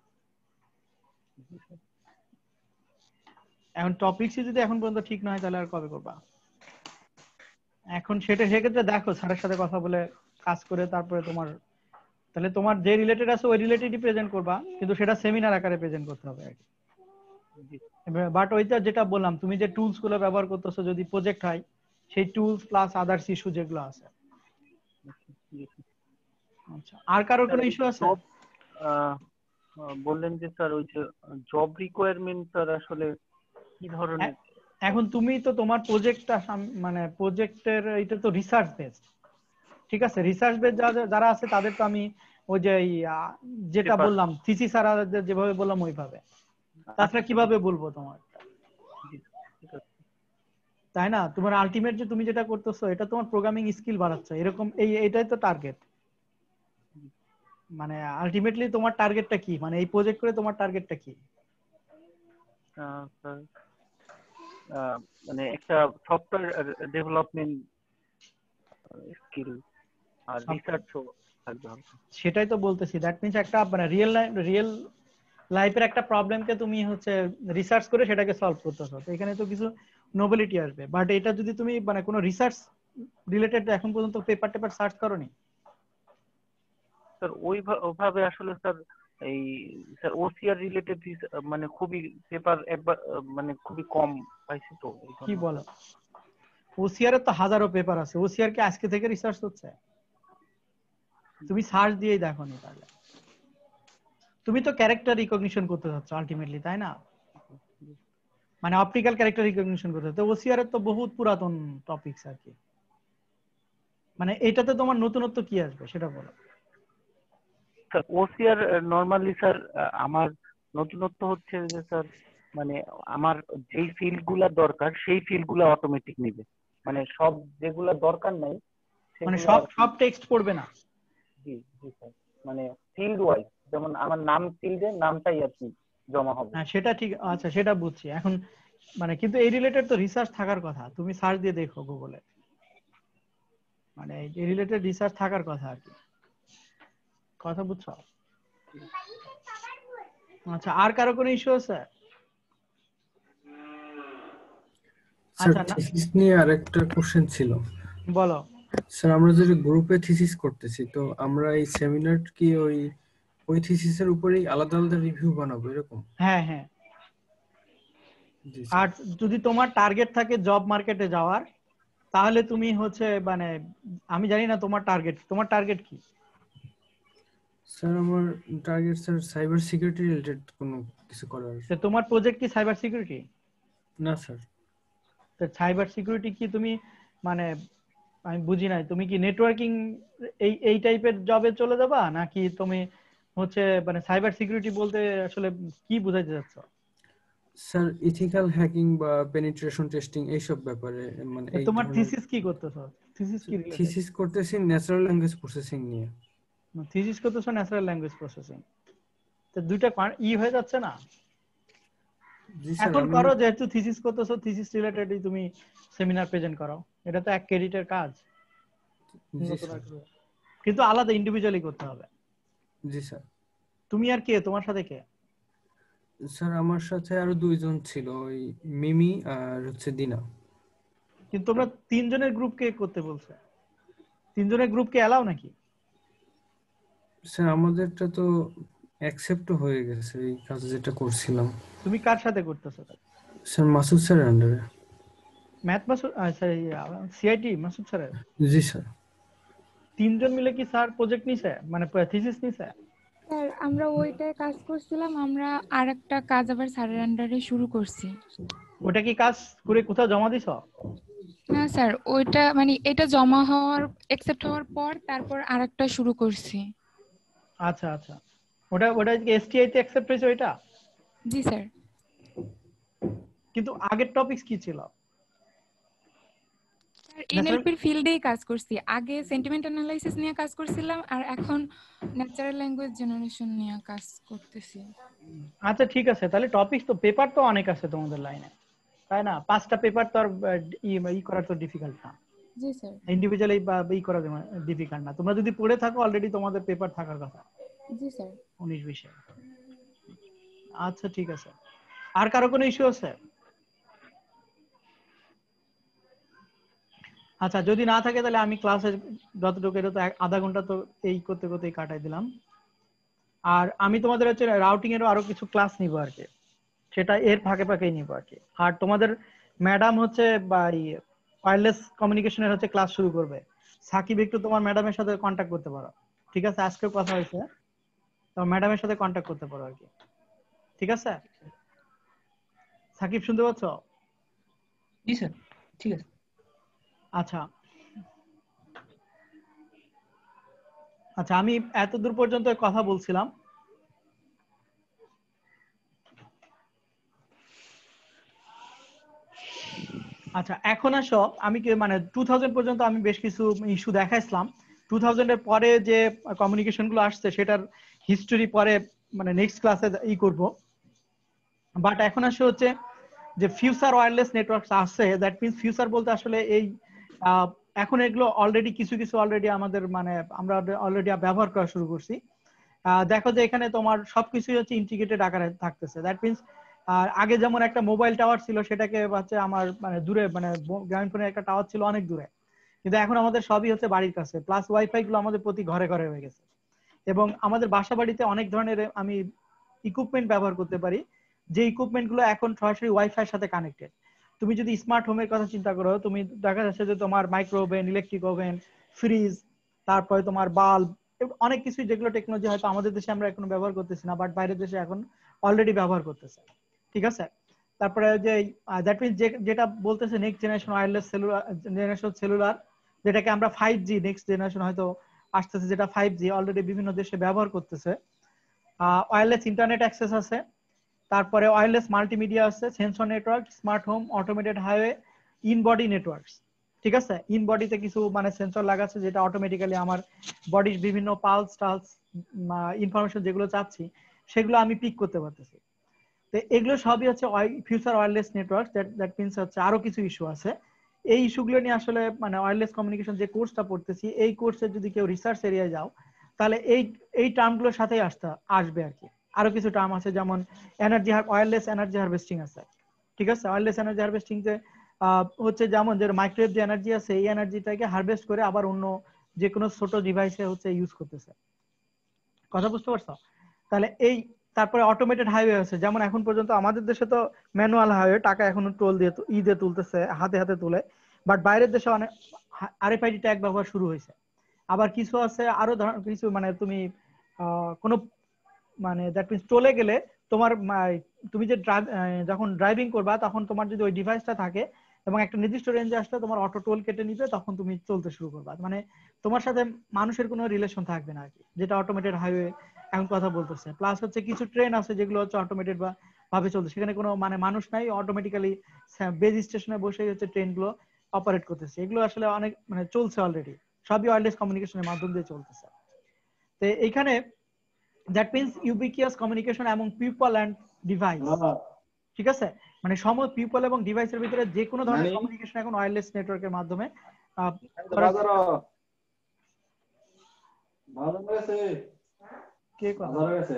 এখন টপিকস যদি এখন পর্যন্ত ঠিক না হয় তাহলে আর কবে করবা? এখন সেক্ষেত্রে দেখো স্যারের সাথে কথা বলে কাজ করে তারপরে তোমার তাহলে তোমার যে রিলেটেড আছে ওই রিলেটেডই প্রেজেন্ট করবা, কিন্তু সেটা সেমিনার আকারে প্রেজেন্ট করতে হবে আর কি। বাট ওইটা যেটা বললাম, তুমি যে টুলস গুলো ব্যবহার করতেছো যদি প্রজেক্ট হয়, সেই টুলস প্লাস আদার্স ইস্যু যেগুলো আছে। আচ্ছা, আর কারোর কোনো ইস্যু আছে? বললেন যে স্যার ওই যে জব রিকোয়ারমেন্ট স্যার আসলে কি ধরনের? এখন তুমি তো তোমার প্রজেক্টটা মানে প্রজেক্টের এটা তো রিসার্চ বেস, ঠিক আছে? রিসার্চ বেস যারা আছে তাদের তো আমি ওই যে যেটা বললাম থিসিস আর যেভাবে বললাম ওইভাবে, তাছাড়া কিভাবে বলবো তোমার, তাই না? তোমার আলটিমেট যে তুমি যেটা করতেছো এটা তোমার প্রোগ্রামিং স্কিল বাড়াচ্ছে, এরকম এটাই তো টার্গেট। মানে আলটিমেটলি তোমার টার্গেটটা কি, মানে এই প্রজেক্ট করে তোমার টার্গেটটা কি? মানে একটা সফটওয়্যার ডেভেলপমেন্ট স্কিল আর রিসার্চও থাকবে। সেটাই তো বলতেছি, দ্যাট মিন্স একটা মানে রিয়েল লাইফের একটা প্রবলেমকে তুমি হচ্ছে রিসার্চ করে সেটাকে সলভ করতেছো, তো এখানে তো কিছু নোবেলিটি আসবে। বাট এটা যদি তুমি মানে কোনো রিসার্চ রিলেটেড এখন পর্যন্ত পেপার টেপার সার্চ করোনি? স্যার ওইভাবে আসলে স্যার এই স্যার ওসিআর রিলেটেড মানে খুবই পেপার মানে খুবই কম পাইছি তো। কি বলো, ওসিআর এর তো হাজারো পেপার আছে, ওসিআর কি আজকে থেকে রিসার্চ হচ্ছে? তুমি সার্চ দিয়েই দেখো নি তাহলে। তুমি তো ক্যারেক্টার রিকগনিশন করতে যাচ্ছ আলটিমেটলি, তাই না? মানে অপটিক্যাল ক্যারেক্টার রিকগনিশন করতে, তো ওসিআর এর তো বহুত পুরাতন টপিকস আর কি। মানে এটাতে তোমার নতুনত্ব কি আসবে সেটা বলো। স্যার ওসিআর নরমালি স্যার আমার নতুনত্ব হচ্ছে যে স্যার মানে আমার যেই ফিল্ড গুলা দরকার সেই ফিল্ড গুলা অটোমেটিক নিবে, মানে সব যেগুলা দরকার নাই মানে সব টেক্সট পড়বে না। জি জি স্যার, মানে ফিল্ড ওয়াইজ, যেমন আমার নাম ফিল্ডে নামটাই আর কি জমা হবে। হ্যাঁ সেটা ঠিক, আচ্ছা সেটা বুঝছি এখন। মানে কিন্তু এই রিলেটেড তো রিসার্চ থাকার কথা, তুমি সার্চ দিয়ে দেখো গুগলে, মানে এই রিলেটেড রিসার্চ থাকার কথা আর কি, কথা বুঝছো? আচ্ছা, আর কারো কোনো ইস্যু আছে? স্যার থিসিস নিয়ে আরেকটা কোশ্চেন ছিল। বলো। স্যার আমরা যদি গ্রুপে থিসিস করতেছি, তো আমরা এই সেমিনার কি ওই থিসিসের উপরেই আলাদা আলাদা রিভিউ বানাবো এরকম? হ্যাঁ হ্যাঁ। আর যদি তোমার টার্গেট থাকে জব মার্কেটে যাওয়ার, তাহলে তুমি হচ্ছে মানে আমি জানি না তোমার টার্গেট কি? স্যার আমার target sir cyber security related কোনো কিছু করার। তো তোমার প্রজেক্ট কি সাইবার সিকিউরিটি? না স্যার। তো সাইবার সিকিউরিটি কি তুমি মানে আমি বুঝি নাই, তুমি কি নেটওয়ার্কিং এই টাইপের জবে চলে যাবা, নাকি তুমি হচ্ছে মানে সাইবার সিকিউরিটি বলতে আসলে কি বোঝাতে চাচ্ছ? স্যার ইথিক্যাল হ্যাকিং বা পেনিট্রেশন টেস্টিং এইসব ব্যাপারে, মানে এই তোমার থিসিস কি করতেছো? থিসিস কি রিলেটেড? থিসিস করতেছি ন্যাচারাল ল্যাঙ্গুয়েজ প্রসেসিং নিয়ে। থিসিস করতেছো ন্যাচারাল ল্যাঙ্গুয়েজ প্রসেসিং, তো দুইটা হয়ে যাচ্ছে না? এখন করো, যেহেতু থিসিস করতেছো থিসিস রিলেটেডই তুমি সেমিনার প্রেজেন্ট করো, এটা তো এক ক্রেডিটের কাজ। কিন্তু আলাদা ইন্ডিভিজুয়ালি করতে হবে। জি স্যার। তুমি আর কে, তোমার সাথে কে? স্যার আমার সাথে আরো দুইজন ছিল, ওই মিমি আর হচ্ছে দিনা। কিন্তু তোমরা তিনজনের গ্রুপ কে করতে বলছো? তিনজনের গ্রুপ কে এলাও নাকি? স্যার আমাদেরটা তো অ্যাকসেপ্টও হয়ে গেছে এই কাজ যেটা করছিলাম। তুমি কার সাথে করতেছো? স্যার মাসুদ স্যারের আন্ডারে। Math Masud, sorry, CIT Masud স্যারের? জি স্যার। তিনজন মিলে কি স্যার প্রজেক্ট নিছে, মানে থিসিস নিছে? স্যার আমরা ওইটায় কাজ করছিলাম, আমরা আরেকটা কাজ আবার স্যারের আন্ডারে শুরু করছি। ওটা কি কাজ করে কোথাও জমা দিছো? না স্যার, ওইটা মানে এটা জমা হওয়ার অ্যাকসেপ্ট হওয়ার পর তারপর আরেকটা শুরু করছি। আচ্ছা আচ্ছা, ওটা কি এসটিআই তে অ্যাকসেপ্ট হয়েছে ওইটা? জি স্যার। কিন্তু আগের টপিকস কি ছিল? এনএলপির ফিল্ডেই কাজ করছি, আগে সেন্টিমেন্ট অ্যানালাইসিস নিয়ে কাজ করছিলাম আর এখন ন্যাচারাল ল্যাঙ্গুয়েজ জেনারেশন নিয়ে কাজ করতেছি। আচ্ছা ঠিক আছে, তাহলে টপিকস তো, পেপার তো অনেক আছে তোমাদের লাইনে, তাই না? 5টা পেপার তো আর ই করা তো ডিফিকাল্ট না। জি স্যার। ইন্ডিভিজুয়ালি বা করা ডিফিকাল্ট না। তোমরা যদি পড়ে থাকো অলরেডি তোমাদের পেপার থাকার কথা। জি স্যার। 19-20। আচ্ছা ঠিক আছে। আর কারো কোনো ইস্যু আছে? আচ্ছা যদি না থাকে তাহলে আমি ক্লাসে যতটুকু, এটা তো আধা ঘন্টা তো এই করতে করতেই কাটাই দিলাম। আর আমি তোমাদের হচ্ছে রাউটিং এরও আরো কিছু ক্লাস নিব আর কি, সেটা এর ফাঁকে ফাঁকেই নিব আর কি। আর তোমাদের ম্যাডাম হচ্ছে ওয়্যারলেস কমিউনিকেশনের হচ্ছে ক্লাস শুরু করবে। সাকিব একটু তোমার ম্যাডামের সাথে কন্ট্যাক্ট করতে পারো, ঠিক আছে? আজকেও কথা হয়েছে, তোমার ম্যাডামের সাথে কন্ট্যাক্ট করতে পারো আর কি, ঠিক আছে? সাকিব শুনতে পাচ্ছ? জি স্যার, ঠিক আছে। আচ্ছা আচ্ছা, আমি এত দূর পর্যন্ত কথা বলছিলাম। আচ্ছা এখন আসো, আমি কি মানে 2000 পর্যন্ত আমি বেশ কিছু ইস্যু দেখাইছিলাম। 2000 এর পরে যে কমিউনিকেশন গুলো আসছে সেটার হিস্টোরি পরে মানে নেক্সট ক্লাসে করব। বাট এখন আসে হচ্ছে যে ফিউচার ওয়্যারলেস নেটওয়ার্কস আছে, দ্যাট মিন্স ফিউচার বলতে আসলে এই এখন এগুলো অলরেডি কিছু কিছু অলরেডি আমাদের মানে আমরা অলরেডি ব্যবহার করা শুরু করছি। দেখো যে এখানে তোমার সবকিছুই হচ্ছে ইন্টিগ্রেটেড আকারে থাকতেছে। দ্যাট মিন্স আগে যেমন একটা মোবাইল টাওয়ার ছিল, সেটাকে হচ্ছে আমার মানে দূরে, মানে গ্রামীণ ফোনের একটা টাওয়ার ছিল অনেক দূরে, কিন্তু এখন আমাদের সবই হচ্ছে বাড়ির কাছে, প্লাস ওয়াইফাই গুলো আমাদের প্রতি ঘরে ঘরে হয়ে গেছে। এবং আমাদের বাসা বাড়িতে অনেক ধরনের আমি ইকুইপমেন্ট ব্যবহার করতে পারি, যে ইকুইপমেন্ট গুলো এখন সরাসরি ওয়াইফাই এর সাথে কানেক্টেড। তুমি যদি স্মার্ট হোমের কথা চিন্তা করো, তুমি দেখা যাচ্ছে যে তোমার micro oven, electric oven, fridge, তারপরে তোমার বাল্ব, অনেক কিছু যেগুলো টেকনোলজি হয়তো আমাদের দেশে আমরা এখনো ব্যবহার করতেছি না, বাট বাইরের দেশে এখন অলরেডি ব্যবহার করতেছে, ঠিক আছে? তারপরে যে দ্যাট মিন্স যেটা বলতেছে নেক্সট জেনারেশন ওয়্যারলেস সেলুলার, যেটাকে আমরা 5G নেক্সট জেনারেশন হয়তো আসতেছে, যেটা 5G অলরেডি বিভিন্ন দেশে ব্যবহার করতেছে। ওয়্যারলেস ইন্টারনেট অ্যাক্সেস আছে, তারপরে ওয়্যারলেস মাল্টিমিডিয়া আছে, sensor network, smart home, automated highway, in body networks, ঠিক আছে? ইন বডিতে কিছু মানে সেন্সর লাগা আছে, যেটা অটোমেটিক্যালি আমার বডির বিভিন্ন পালস টালস ইনফরমেশন যেগুলো চাচ্ছি সেগুলো আমি পিক করতে পারতেছি। তো এগুলো সবই হচ্ছে future wireless network. That means হচ্ছে আরো কিছু ইস্যু আছে। এই ইস্যুগুলো নিয়ে আসলে মানে ওয়্যারলেস কমিউনিকেশন যে কোর্সটা পড়তেছি, এই কোর্সে যদি কেউ রিসার্চ এরিয়ায় যাও তাহলে এই টার্মগুলোর সাথেই আসবে আর কি। আরো কিছু টার্ম আছে, যেমন ওয়্যারলেস এনার্জি হারভেস্টিং আছে, ঠিক আছে? ওয়্যারলেস এনার্জি হারভেস্টিং যে হচ্ছে যেমন যে মাইক্রোওয়েভ যে এনার্জি আছে, এই এনার্জিটাকে হারভেস্ট করে আবার অন্য যে কোনো ছোট ডিভাইসে হচ্ছে ইউজ করতেছে। কথা বুঝতে পারছো? তাহলে এই তারপরে অটোমেটেড হাইওয়ে আছে, যেমন এখন পর্যন্ত আমাদের দেশে তো ম্যানুয়াল হাইওয়ে, টাকা এখনো টোল দিয়ে দিয়ে তুলতেছে, হাতে হাতে তুলে, বাট বাইরের দেশে অনেক আরএফআইডি ট্যাগ ব্যবহার শুরু হয়েছে। আবার কিছু আছে আরো কিছু, মানে তুমি কোনো মানে দ্যাট মিন্স চলে গেলে তোমার তুমি যে যখন ড্রাইভিং করবা তখন তোমার যদি ওই ডিভাইসটা থাকে এবং একটা নির্দিষ্ট রেঞ্জে আসলে তোমার অটো টোল কেটে নিবে, তখন তুমি চলতে শুরু করবা, মানে তোমার সাথে মানুষের কোনো রিলেশন থাকবে না আর কি, যেটা অটোমেটেড হাইওয়ে এখন কথা বলতেছে। প্লাস হচ্ছে কিছু ট্রেন আছে যেগুলো হচ্ছে অটোমেটেড ভাবে চলছে, সেখানে কোনো মানে মানুষ নাই, অটোমেটিক্যালি বেজ স্টেশনে বসে হচ্ছে ট্রেন গুলো অপারেট করতেছে। এগুলো আসলে অনেক মানে চলছে অলরেডি, সবই ওয়্যারলেস কমিউনিকেশনের মাধ্যম দিয়ে চলতেছে। তো এইখানে that means ubiquitous communication among people and device, ঠিক আছে? মানে পিপল এবং ডিভাইসের ভিতরে যে কোনো ধরনের কমিউনিকেশন এখন ওয়্যারলেস নেটওয়ার্কের মাধ্যমে কে কথা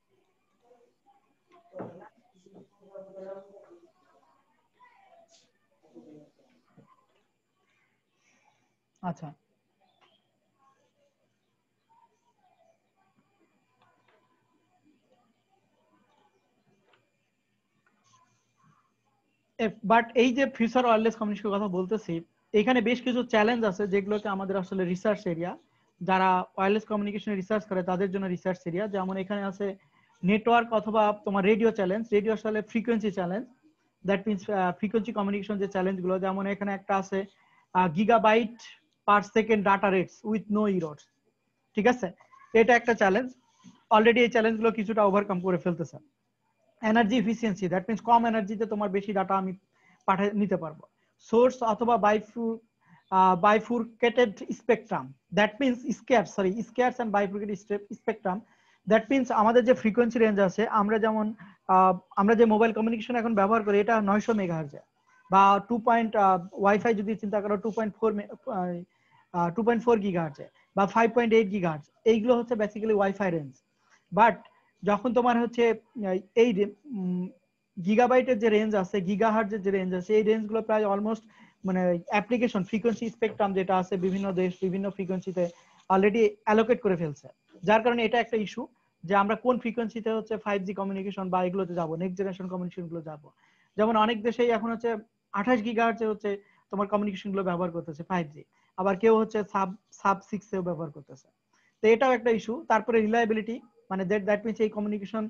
আচ্ছা বাট এই যে ফিউচার ওয়্যারলেস কমিউনিকেশনের কথা বলতেছি, এখানে বেশ কিছু চ্যালেঞ্জ আছে যেগুলোকে আমাদের আসলে রিসার্চ এরিয়া, যারা ওয়্যারলেস কমিউনিকেশন রিসার্চ করে তাদের জন্য রিসার্চ এরিয়া। যেমন এখানে আছে নেটওয়ার্ক অথবা তোমার রেডিও চ্যালেঞ্জ, রেডিও আসলে frequency challenge, that means frequency communication যে চ্যালেঞ্জগুলো, যেমন এখানে একটা আছে gigabyte per second data rates with no errors, ঠিক আছে, এটা একটা চ্যালেঞ্জ। অলরেডি এই চ্যালেঞ্জগুলো কিছুটা ওভারকাম করে ফেলতেছে। এনার্জি এফিসিয়েন্সি, দ্যাট মিনস কম এনার্জিতে তোমার বেশি ডাটা আমি পাঠিয়ে নিতে পারবো। সোর্স অথবা bifurcated spectrum, that means scarce and bifurcated spectrum, that means আমাদের যে ফ্রিকোয়েন্সি রেঞ্জ আছে, আমরা যে মোবাইল কমিউনিকেশন এখন ব্যবহার করি এটা 900 মেগাহার্টজ বা ওয়াইফাই যদি চিন্তা করো 2.4 গিগাহার্টজ বা 5.8 গিগাহার্টজ, এইগুলো হচ্ছে বেসিক্যালি ওয়াইফাই রেঞ্জ। বাট যখন তোমার হচ্ছে এই গিগাবাইটের যে রেঞ্জ আছে, গিগাহার্টজের যে রেঞ্জ আছে, এই রেঞ্জগুলো প্রায় অলমোস্ট মানে অ্যাপ্লিকেশন ফ্রিকোয়েন্সি স্পেকট্রাম যেটা আছে বিভিন্ন দেশ বিভিন্ন ফ্রিকোয়েন্সিতে অলরেডি অ্যালোকেট করে ফেলছে। যার কারণে এটা একটা ইস্যু যে আমরা কোন ফ্রিকোয়েন্সিতে হচ্ছে 5G কমিউনিকেশন বা এগুলোতে যাবো, নেক্সট জেনারেশন কমিউনিকেশন গুলো যাবো। যেমন অনেক দেশেই এখন হচ্ছে 28 গিগাহার্টজে হচ্ছে তোমার কমিউনিকেশন গুলো ব্যবহার করতেছে 5G, আবার কেউ হচ্ছে সাব 6 এও ব্যবহার করতেছে। তো এটাও একটা ইস্যু। তারপরে রিলায়েবিলিটি, মানে দ্যাট মিনস এই কমিউনিকেশন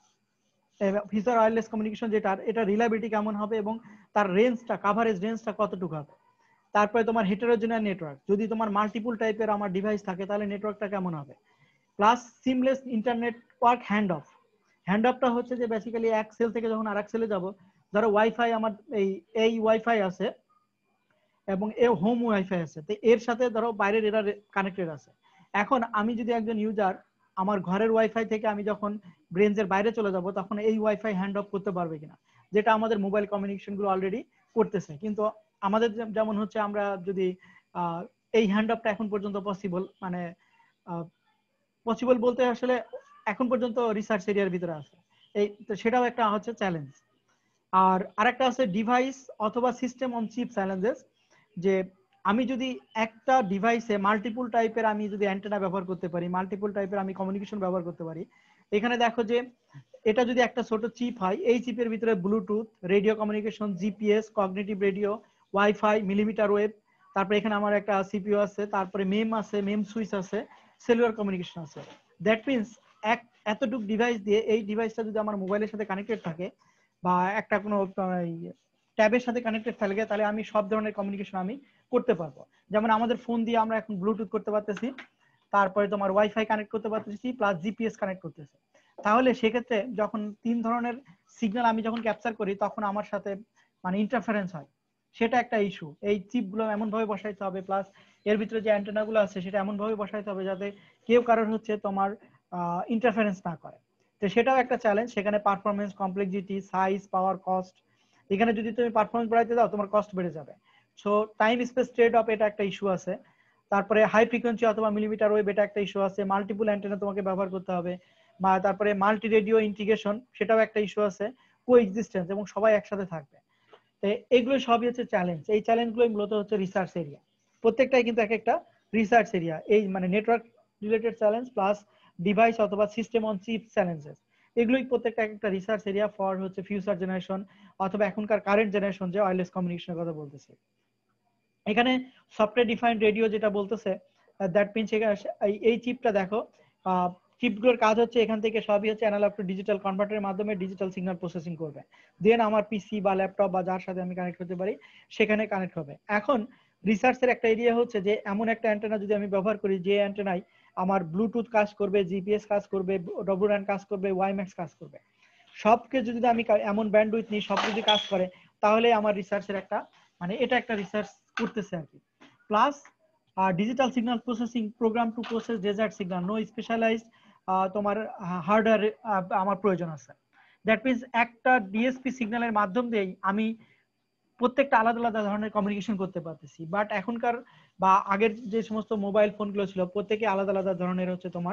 ফিচার ওয়্যারলেস কমিউনিকেশন যেটা, এটা রিলায়েবিলিটি কেমন হবে এবং তার রেঞ্জটা, কাভারেজ রেঞ্জটা কতটুকু হবে। তারপরে তোমার হেটেরোজেনাস নেটওয়ার্ক, যদি তোমার মাল্টিপল টাইপের আমার ডিভাইস থাকে তাহলে নেটওয়ার্কটা কেমন হবে। প্লাস সিমলেস ইন্টারনেটওয়ার্ক হ্যান্ড অফটা হচ্ছে যে বেসিক্যালি এক সেল থেকে যখন আরেক সেলে যাব, ধরো ওয়াইফাই আমার এই ওয়াইফাই আছে এবং হোম ওয়াইফাই আছে, তো এর সাথে ধরো বাইরের এরা কানেক্টেড আছে। এখন আমি যদি একজন ইউজার আমার ঘরের ওয়াইফাই থেকে আমি যখন রেঞ্জের বাইরে চলে যাব, তখন এই ওয়াইফাই হ্যান্ড অফ করতে পারবে কিনা, যেটা আমাদের মোবাইল কমিউনিকেশন গুলো অলরেডি করতেছে। কিন্তু আমাদের যেমন হচ্ছে আমরা যদি এই হ্যান্ড অফটা এখন পর্যন্ত পসিবল, মানে পসিবল বলতে আসলে এখন পর্যন্ত রিসার্চ এরিয়ার ভিতরে আছে, এই তো সেটাও একটা হচ্ছে চ্যালেঞ্জ। আর আরেকটা আছে ডিভাইস অথবা সিস্টেম অন চিপ চ্যালেঞ্জেস, যে আমি যদি একটা ডিভাইসে মাল্টিপল টাইপের আমি যদি অ্যান্টেনা ব্যবহার করতে পারি, মাল্টিপল টাইপের আমি কমিউনিকেশন ব্যবহার করতে পারি। এখানে দেখো যে এটা যদি একটা ছোট চিপ হয়, এই চিপের ভিতরে Bluetooth, radio communication, GPS, cognitive radio, wifi, millimetre wave, তারপরে এখানে আমার একটা সিপিইউ আছে, তারপরে মেম সুইচ আছে, সেলুলার কমিউনিকেশন আছে। দ্যাট মিনস এতটুকু ডিভাইস দিয়ে এই ডিভাইসটা যদি আমার মোবাইলের সাথে কানেক্টেড থাকে বা একটা কোনো ট্যাবের সাথে কানেক্টেড থাকে, তাহলে আমি সব ধরনের কমিউনিকেশন আমি করতে পারবো। যেমন আমাদের ফোন দিয়ে আমরা এখন ব্লুটুথ করতে পারতেছি, তারপরে তোমার ওয়াইফাই কানেক্ট করতে পারতেছি, প্লাস জিপিএস কানেক্ট করতেছি। তাহলে সেক্ষেত্রে যখন 3 ধরনের সিগন্যাল আমি যখন ক্যাপচার করি, তখন আমার সাথে মানে ইন্টারফারেন্স হয়, সেটা একটা ইস্যু। এই চিপগুলো এমন ভাবে বসাইতে হবে, প্লাস এর ভিতরে যে অ্যান্টেনা গুলো আছে সেটা এমন ভাবে বসাইতে হবে যাতে কেউ কারোর হচ্ছে তোমার ইন্টারফারেন্স না করে। তো সেটাও একটা চ্যালেঞ্জ। সেখানে performance, complexity, size, power, cost, এখানে যদি তুমি পারফরমেন্স বাড়াইতে যাও তোমার কস্ট বেড়ে যাবে। So time space trade off, এটা একটা ইস্যু আছে। তারপরে হাই ফ্রিকোয়েন্সি অথবা মিলিমিটার ওয়েভ, এটা একটা ইস্যু আছে। মাল্টিপল অ্যান্টেনা তোমাকে ব্যবহার করতে হবে, বা তারপরে মাল্টি রেডিও ইন্টিগ্রেশন, সেটাও একটা ইস্যু আছে। কো এক্সিস্টেন্স, এবং সবাই একসাথে থাকবে। এইগুলো সবই হচ্ছে চ্যালেঞ্জ। এই চ্যালেঞ্জগুলো মূলত হচ্ছে রিসার্চ এরিয়া, প্রত্যেকটাই কিন্তু এক একটা রিসার্চ এরিয়া। এই মানে network related challenge plus device অথবা সিস্টেম অন চিপ চ্যালেঞ্জেস, এগুলোই প্রত্যেকটা একটা রিসার্চ এরিয়া ফর হচ্ছে ফিউচার জেনারেশন অথবা এখনকার কারেন্ট জেনারেশন যে ওয়্যারলেস কমিউনিকেশনের কথা বলতেছে। এখানে সফটওয়্যার ডিফাইন্ড রেডিও যেটা বলতেছে, দ্যাট মিনস এই চিপটা দেখো, চিপগুলোর কাজ হচ্ছে এখান থেকে সবই হচ্ছে অ্যানালগ টু ডিজিটাল কনভার্টারের মাধ্যমে ডিজিটাল সিগন্যাল প্রসেসিং করবে, দেন আমার পিসি বা ল্যাপটপ বা যার সাথে আমি কানেক্ট করতে পারি সেখানে কানেক্ট হবে। এখন রিসার্চের একটা এরিয়া হচ্ছে যে এমন একটা অ্যান্টেনা যদি আমি ব্যবহার করি যে অ্যান্টেনায় আমার ব্লুটুথ কাজ করবে, জিপিএস কাজ করবে, ডব্লিউল্যান কাজ করবে, ওয়াইম্যাক্স কাজ করবে, সবকে যদি আমি এমন ব্যান্ডউইথ নিই, সব যদি কাজ করে, তাহলে আমার রিসার্চের একটা মানে এটা একটা রিসার্চ করতেছে আর কি। Plus digital signal processing, program to process desert signal, no specialised তোমার হার্ডওয়্যার আমার প্রয়োজন আছে। দ্যাট মিনস একটা ডিএসপি সিগন্যালের মাধ্যম দিয়েই আমি প্রত্যেকটা আলাদা আলাদা ধরনের কমিউনিকেশন করতে পারতেছি। বাট এখনকার বা আগের যে সমস্ত মোবাইল ফোনগুলো ছিল, প্রত্যেকে আলাদা আলাদা ধরনের হচ্ছে তোমার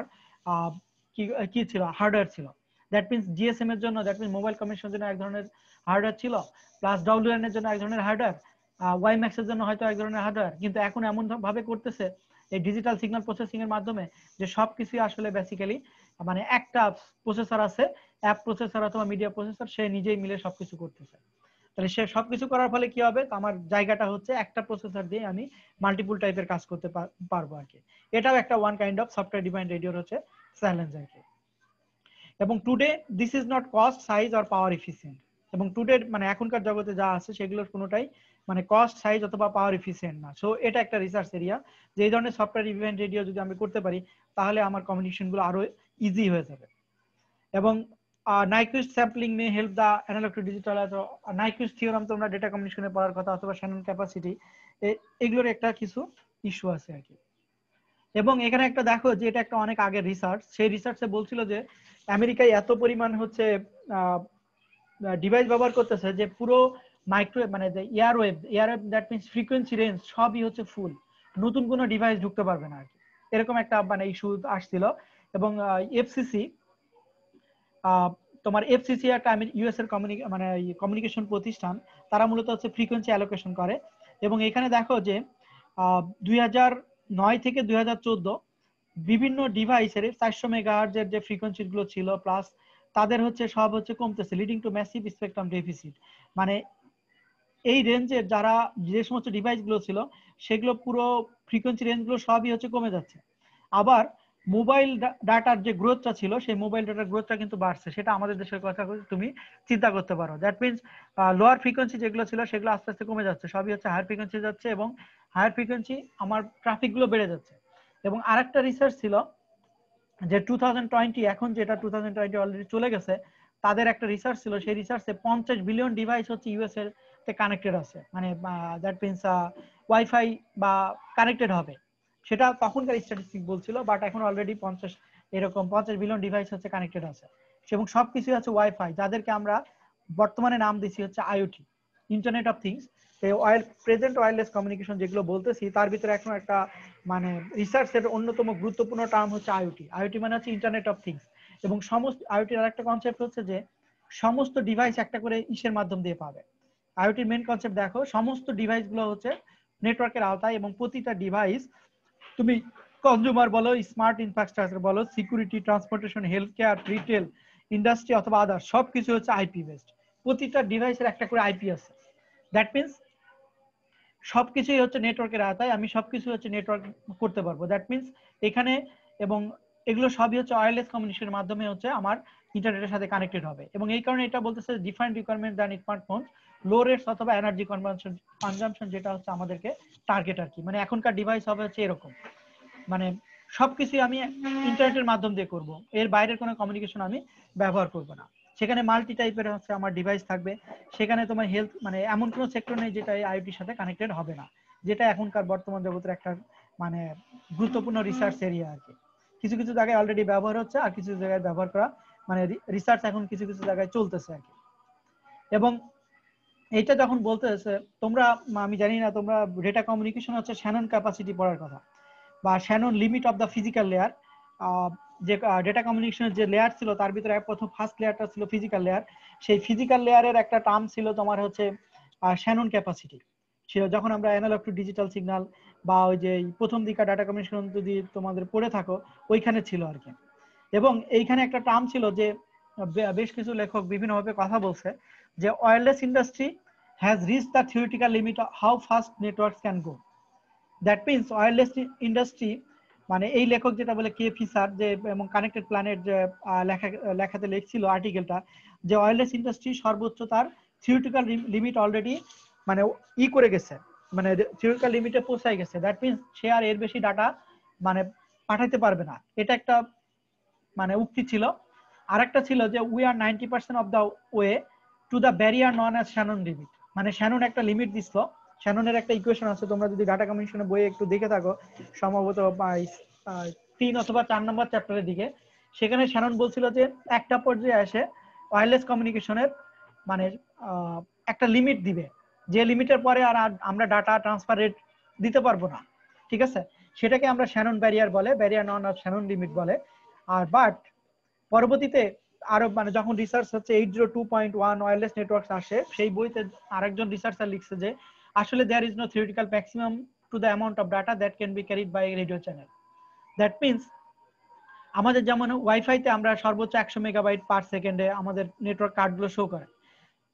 কি ছিল, হার্ডওয়্যার ছিল। দ্যাট মিনস জিএসএম এর জন্য, দ্যাট মিনস মোবাইল কমিউনিকেশনের জন্য এক ধরনের হার্ডওয়্যার ছিল, প্লাস ডব্লিউএন এর জন্য এক ধরনের হার্ডওয়্যার, ওয়াইম্যাক্স এর জন্য হয়তো এক ধরনের হার্ডওয়্যার। কিন্তু এখন এমন ভাবে করতেছে এই ডিজিটাল সিগন্যাল প্রসেসিং এর মাধ্যমে যে সবকিছুই আসলে বেসিক্যালি মানে একটা প্রসেসর আছে, অ্যাপ প্রসেসর অথবা মিডিয়া প্রসেসর, সে নিজেই মিলে সবকিছু করতেছে। তাহলে সে সবকিছু করার ফলে কি হবে, আমার জায়গাটা হচ্ছে একটা প্রসেসর দিয়ে আমি মাল্টিপল টাইপের কাজ করতে পারবো আর কি। এটাও একটা one kind of software defined রেডিওর হচ্ছে চ্যালেঞ্জ আর কি। এবং today this is not cost, size or power efficient. এবং টুডে মানে এখনকার জগতে যা আছে সেগুলোর কোনোটাই মানে কস্ট, সাইজ অথবা পাওয়ার এফিসিয়েন্ট না। সো এটা একটা রিসার্চ এরিয়া, যে এই ধরনের সফটওয়্যার ডিফাইন্ড রেডিও যদি আমি করতে পারি তাহলে আমার কমিউনিকেশন গুলো আরো ইজি হয়ে যাবে। এবং Nyquist sampling may help the analog to digital, Nyquist theorem তোমরা ডেটা কমিউনিকেশনে পড়ার কথা, অথবা শ্যানন ক্যাপাসিটি, এগুলোর একটা কিছু ইস্যু আছে আর কি। এবং এখানে একটা দেখো যে এটা একটা অনেক আগের রিসার্চ, সেই রিসার্চে বলছিল যে আমেরিকায় এত পরিমাণ হচ্ছে ডিভাইস ব্যবহার করতেছে যে পুরো মাইক্রোওয়েভ মানে যে airwave that means frequency range সবই হচ্ছে ফুল, নতুন কোনো ডিভাইস ঢুকতে পারবে না আর কি, এরকম একটা মানে ইস্যু আসছিল। এবং এফসিসি তোমার এফসিসি একটা ইউএস এর মানে কমিউনিকেশন প্রতিষ্ঠান, তারা মূলত হচ্ছে ফ্রিকোয়েন্সি অ্যালোকেশন করে। এবং এখানে দেখো যে 2009 থেকে 2014 বিভিন্ন ডিভাইসের 400 মেগাহার্জের যে ফ্রিকোয়েন্সি গুলো ছিল প্লাস তাদের হচ্ছে সব হচ্ছে কমতেছে, leading to massive spectrum deficit. মানে এই রেঞ্জের যারা যে সমস্ত ডিভাইস গুলো ছিল সেগুলো পুরো ফ্রিকোয়েন্সি রেঞ্জ গুলো সবই হচ্ছে কমে যাচ্ছে। আবার মোবাইল ডাটার যে গ্রোথটা ছিল সেই মোবাইল ডাটার গ্রোথটা কিন্তু বাড়ছে, সেটা আমাদের দেশের কথা তুমি চিন্তা করতে পারো। দ্যাট মিনস লোয়ার ফ্রিকোয়েন্সি যেগুলো ছিল সেগুলো আস্তে আস্তে কমে যাচ্ছে, সবই হচ্ছে হায়ার ফ্রিকোয়েন্সি যাচ্ছে, এবং হায়ার ফ্রিকোয়েন্সি আমার ট্রাফিক গুলো বেড়ে যাচ্ছে। এবং আরেকটা রিসার্চ ছিল যে 2020, এখন যেটা 2020 অলরেডি চলে গেছে, তাদের একটা রিসার্চ ছিল, সেই রিসার্চে 50 বিলিয়ন ডিভাইস হচ্ছে ইউএস এর তে কানেক্টেড আছে, মানে দ্যাট মিনস ওয়াইফাই বা কানেক্টেড হবে, সেটা তখনকার স্ট্যাটিস্টিক বলছিল, বাট এখন অলরেডি 50 বিলিয়ন ডিভাইস হচ্ছে কানেক্টেড আছে, এবং সবকিছু হচ্ছে ওয়াইফাই, যাদেরকে আমরা বর্তমানে নাম দিচ্ছি হচ্ছে IoT, internet of things. Present wireless communication যেগুলো বলতেছি তার ভিতরে এখন একটা মানে রিসার্চের অন্যতম গুরুত্বপূর্ণ টার্ম হচ্ছে আইওটি। আইওটি মানে হচ্ছে ইন্টারনেট অফ থিংস। এবং সমস্ত আইওটির আরেকটা কনসেপ্ট হচ্ছে যে সমস্ত ডিভাইস একটা করে ইসের মাধ্যম দিয়ে পাবে। আইওটির মেন কনসেপ্ট দেখো, সমস্ত ডিভাইস গুলো হচ্ছে নেটওয়ার্কের আওতায়, এবং প্রতিটা ডিভাইস তুমি কনজিউমার বলো, স্মার্ট ইনফ্রাস্ট্রাকচার বলো, security, transportation, health care, retail, industry অথবা আদার, সবকিছু হচ্ছে আইপি বেসড। প্রতিটা ডিভাইসের একটা করে আইপি আছে। দ্যাট মিনস সবকিছুই হচ্ছে নেটওয়ার্কের আওতায়, আমি সবকিছু হচ্ছে নেটওয়ার্ক করতে পারবো। দ্যাট মিনস এখানে, এবং এগুলো সবই হচ্ছে ওয়্যারলেস কমিউনিকেশনের মাধ্যমে হচ্ছে আমার ইন্টারনেটের সাথে কানেক্টেড হবে। এবং এই কারণে এটা বলতেছে different requirement than smartphone, low rates অথবা এনার্জি কনজাম্পশন, যেটা হচ্ছে আমাদেরকে টার্গেট আর কি। মানে এখনকার ডিভাইস হবে হচ্ছে এরকম, মানে সবকিছু আমি ইন্টারনেটের মাধ্যম দিয়ে করব, এর বাইরের কোনো কমিউনিকেশন আমি ব্যবহার করব না। সেখানে মাল্টি টাইপের হচ্ছে আমার ডিভাইস থাকবে, সেখানে তোমার হেলথ মানে এমন কোনো সেক্টর নেই যেটা আইওটির সাথে কানেক্টেড হবে না, যেটা এখনকার বর্তমান জগতের একটা মানে গুরুত্বপূর্ণ রিসার্চ এরিয়া আর কি। কিছু কিছু জায়গায় অলরেডি ব্যবহার হচ্ছে, আর কিছু জায়গায় ব্যবহার করা মানে রিসার্চ এখন কিছু কিছু জায়গায় চলতেছে আর কি। এবং এইটা যখন বলতেছে তোমরা, আমি জানি না তোমরা ডেটা কমিউনিকেশন হচ্ছে শ্যানন ক্যাপাসিটি পড়ার কথা, বা Shannon limit of the physical layer. যে ডেটা কমিউনিকেশনের যে লেয়ার ছিল তার ভিতরে প্রথম ফার্স্ট লেয়ারটা ছিল ফিজিক্যাল লেয়ার, সেই ফিজিক্যাল লেয়ারের একটা টার্ম ছিল তোমার হচ্ছে শ্যানন ক্যাপাসিটি। সে যখন আমরা অ্যানালগ টু ডিজিটাল সিগন্যাল বা ওই যে প্রথম দিকে ডাটা কমিউনিকেশন যদি তোমাদের পড়ে থাকো ওইখানে ছিল আর কি। এবং এইখানে একটা টার্ম ছিল যে বেশ কিছু লেখক বিভিন্নভাবে কথা বলছে যে wireless industry has reached the theoretical limit of how fast networks can go. That means wireless industry মানে এই লেখক যেটা বলে কে ফিসার, যে এবং কানেক্টেড প্ল্যানেট যে লেখাতে লিখছিল আর্টিকেলটা, যে ওয়্যারলেস ইন্ডাস্ট্রি সর্বোচ্চ তার থিওরিটিক্যাল লিমিট অলরেডি মানে করে গেছে, মানে থিওরিটিক্যাল লিমিটে পৌঁছায় গেছে। দ্যাট মিনস সে আর এর বেশি ডাটা মানে পাঠাইতে পারবে না, এটা একটা মানে উক্তি ছিল। আরেকটা ছিল যে we are 90% of the way to the barrier known as Shannon limit. মানে শ্যানন একটা লিমিট দিছিল, শ্যাননের একটা ইকুয়েশন আছে, তোমরা যদি ডাটা কমিউনিকেশনের বইয়ে একটু দেখে থাকো সম্ভবত 3 অথবা 4 নম্বর চ্যাপ্টারের দিকে, সেখানে শ্যানন বলছিল যে একটা পর্যায়ে এসে ওয়্যারলেস কমিউনিকেশনের মানে একটা লিমিট দিবে, যে লিমিটের পরে আর আমরা ডাটা ট্রান্সফার রেট দিতে পারবো না, ঠিক আছে, সেটাকে আমরা শ্যানন ব্যারিয়ার বলে, barrier known of Shannon limit বলে। আর বাট পরবর্তীতে আরো মানে যখন রিসার্চ হচ্ছে 802.1 ওয়্যারলেস নেটওয়ার্কস আসে, সেই বইতে আরেকজন রিসার্চার লিখছে যে আসলে there is no theoretical maximum to the amount of data that can be carried by radio channel. That means আমাদের যেমন ওয়াইফাইতে আমরা সর্বোচ্চ 100 মেগাবাইট পার সেকেন্ডে আমাদের নেটওয়ার্ক কার্ডগুলো শো করে,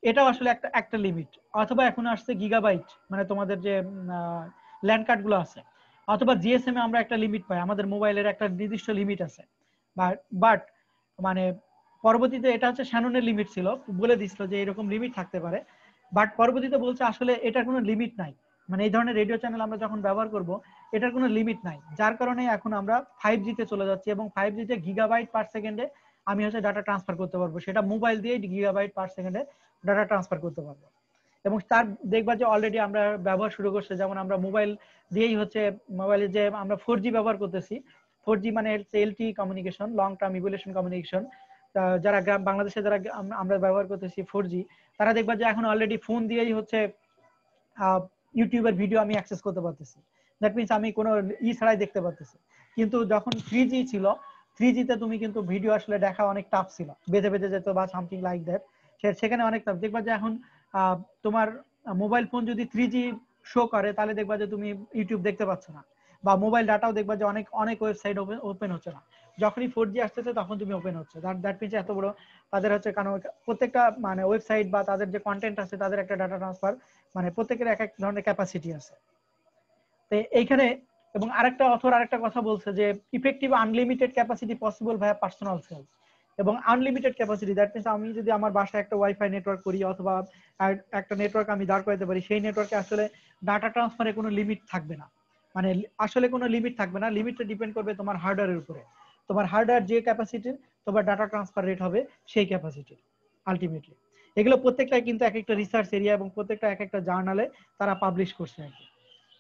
এটাও আসলে একটা লিমিট। অথবা এখন আসছে গিগাবাইট, মানে তোমাদের যে ল্যান্ড কার্ড গুলো আছে, অথবা জিএসএম এ আমরা একটা লিমিট পাই, আমাদের মোবাইলের একটা নির্দিষ্ট লিমিট আছে। বাট মানে পরবর্তীতে এটা হচ্ছে শ্যাননের লিমিট ছিল, বলে দিছিল যে এরকম লিমিট থাকতে পারে, বাট পরবর্তীতে বলছে আসলে এটার কোনো লিমিট নাই। মানে এই ধরনের রেডিও চ্যানেল আমরা যখন ব্যবহার করব এটার কোনো লিমিট নাই, যার কারণে এখন আমরা 5G তে চলে যাচ্ছি, এবং 5G তে গিগাবাইট পার সেকেন্ডে আমি হচ্ছে ডাটা ট্রান্সফার করতে পারবো, সেটা মোবাইল দিয়ে গিগাবাইট পার সেকেন্ডে ডাটা ট্রান্সফার করতে পারবো। এবং তার দেখবা যে অলরেডি আমরা ব্যবহার শুরু করছে, যেমন আমরা মোবাইল দিয়েই হচ্ছে, মোবাইলে যে আমরা 4G ব্যবহার করতেছি, 4G মানে LTE communication, long term evaluation communication, যারা বাংলাদেশে যারা আমরা ব্যবহার করতেছি 4G, তারা দেখবা যে এখন অলরেডি ফোন দিয়েই হচ্ছে ইউটিউবের ভিডিও আমি অ্যাক্সেস করতে পারতেছি। দ্যাট মিনস আমি কোনো ছাড়াই দেখতে পারতেছি। কিন্তু যখন 3G ছিল, 3G তে তুমি কিন্তু ভিডিও আসলে দেখা অনেক টাফ ছিল, বেঁধে বেঁধে যেত বা সামথিং লাইক দ্যাট, সেখানে অনেক টাফ। দেখবা যে এখন তোমার মোবাইল ফোন যদি 3G শো করে তাহলে দেখবা যে তুমি ইউটিউব দেখতে পাচ্ছ না, বা মোবাইল ডাটাও দেখবা যে অনেক ওয়েবসাইট ওপেন হচ্ছে না। যখনই 4G আসতেছে তখন তুমি ওপেন হচ্ছে। দ্যাট মিনস এত বড় তাদের হচ্ছে, কারণ প্রত্যেকটা মানে ওয়েবসাইট বা তাদের যে কন্টেন্ট আছে তাদের একটা ডাটা ট্রান্সফার, মানে প্রত্যেকের এক এক ধরনের ক্যাপাসিটি আছে। তো এইখানে এবং আরেকটা কথা বলছে যে effective unlimited capacity possible via personal cell. এবং আনলিমিটেড ক্যাপাসিটি দ্যাট মিনস আমি যদি আমার বাসায় একটা ওয়াইফাই নেটওয়ার্ক করি অথবা একটা নেটওয়ার্ক আমি দাঁড় করাতে পারি, সেই নেটওয়ার্কে আসলে ডাটা ট্রান্সফারে কোনো লিমিট থাকবে না। মানে আসলে কোনো লিমিট থাকবে না, লিমিটটা ডিপেন্ড করবে তোমার হার্ডওয়্যারের উপরে। তোমার হার্ডওয়্যার যে ক্যাপাসিটির, তোমার ডাটা ট্রান্সফার রেট হবে সেই ক্যাপাসিটির আলটিমেটলি। এগুলো প্রত্যেকটাই কিন্তু এক একটা রিসার্চ এরিয়া এবং প্রত্যেকটা এক একটা জার্নালে তারা পাবলিশ করছে আর কি।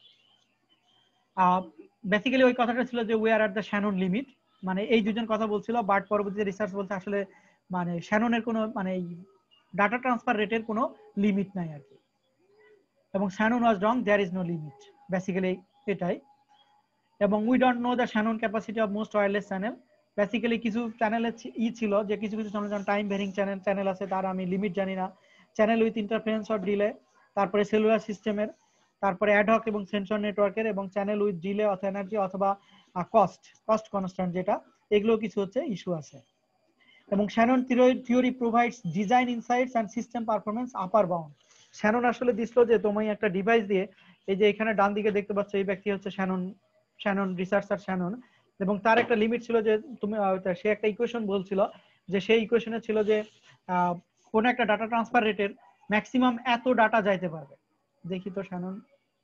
বেসিক্যালি ওই কথাটা ছিল যে we are at the Shannon limit, মানে এই দুজন কথা বলছিল, বাট পরবর্তীতে রিসার্চ বলছে আসলে মানে শ্যাননের কোনো মানে ডাটা ট্রান্সফার রেটের কোনো লিমিট নাই আর কি। এবং Shannon was wrong, there is no limit, basically এটাই। এবং we don't know the Shannon capacity of most wireless channel. Basically কিছু চ্যানেলের ছিল যে কিছু চ্যানেল যেমন টাইম ভেরিং চ্যানেল আছে, তার আমি লিমিট জানি না। Channel with interference or delay, তারপরে সেলুলার সিস্টেমের, তারপরে অ্যাডহক এবং সেন্সর নেটওয়ার্কের, এবং চ্যানেল উইথ ডিলে অথবা এনার্জি অথবা কস্ট কনস্ট্যান্ট, যেটা এগুলো কিছু হচ্ছে ইস্যু আছে। এবং Shannon theory provides design insights and system performance upper bound. Shannon আসলে দিছিল যে তুমি একটা ডিভাইস দিয়ে, এই যে এখানে ডান দিকে দেখতে পাচ্ছ এই ব্যক্তি হচ্ছে শ্যানন রিসার্চার শ্যানন, এবং তার একটা লিমিট ছিল যে তুমি সে একটা ইকুয়েশন বলছিল যে সেই ইকুয়েশনে ছিল যে কোন একটা ডাটা ট্রান্সফার রেটের ম্যাক্সিমাম এত ডাটা যাইতে পারবে। দেখি তো শ্যানন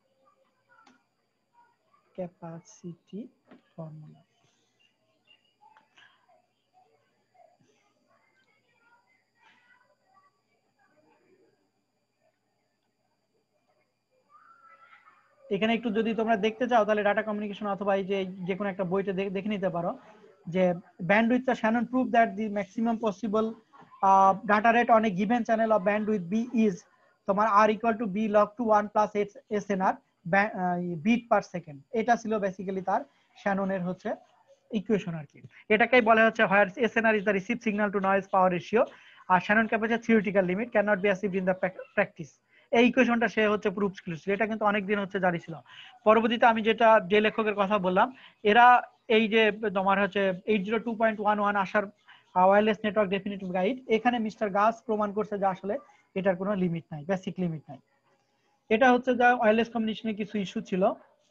ক্যাপাসিটি ফর্মুলা। এখানে একটু যদি তোমরা দেখতে চাও তাহলে ডাটা কমিউনিকেশন অথবা এই যে কোনো একটা বইতে দেখে নিতে পারো যে bandwidth Shannon proved that the maximum possible data rate on a given channel of bandwidth B is তোমার r equal to b log to 1 plus snr bit per second। এটা ছিল বেসিক্যালি তার শ্যাননের হচ্ছে ইকুয়েশন আর কি। এটাকেই বলা হচ্ছে where snr is the received signal to noise power ratio R Shannon capacity theoretical limit cannot be achieved in the practice। এই ইকুয়েশনটা সে হচ্ছে প্রুফ করেছিল, এটা কিন্তু অনেকদিন হচ্ছে জারি ছিল। পরবর্তীতে আমি যে লেখকের কথা বললাম, এরা এই যে তোমার হচ্ছে 802.11 আসার ওয়্যারলেস নেটওয়ার্ক ডেফিনিটিভ গাইড, এখানে মিস্টার গাস প্রমাণ করছে যে আসলে এটার কোনো লিমিট নাই, বেসিক লিমিট নাই। এটা হচ্ছে যা ওয়্যারলেস কমিউনিকেশনে কিছু ইস্যু ছিল।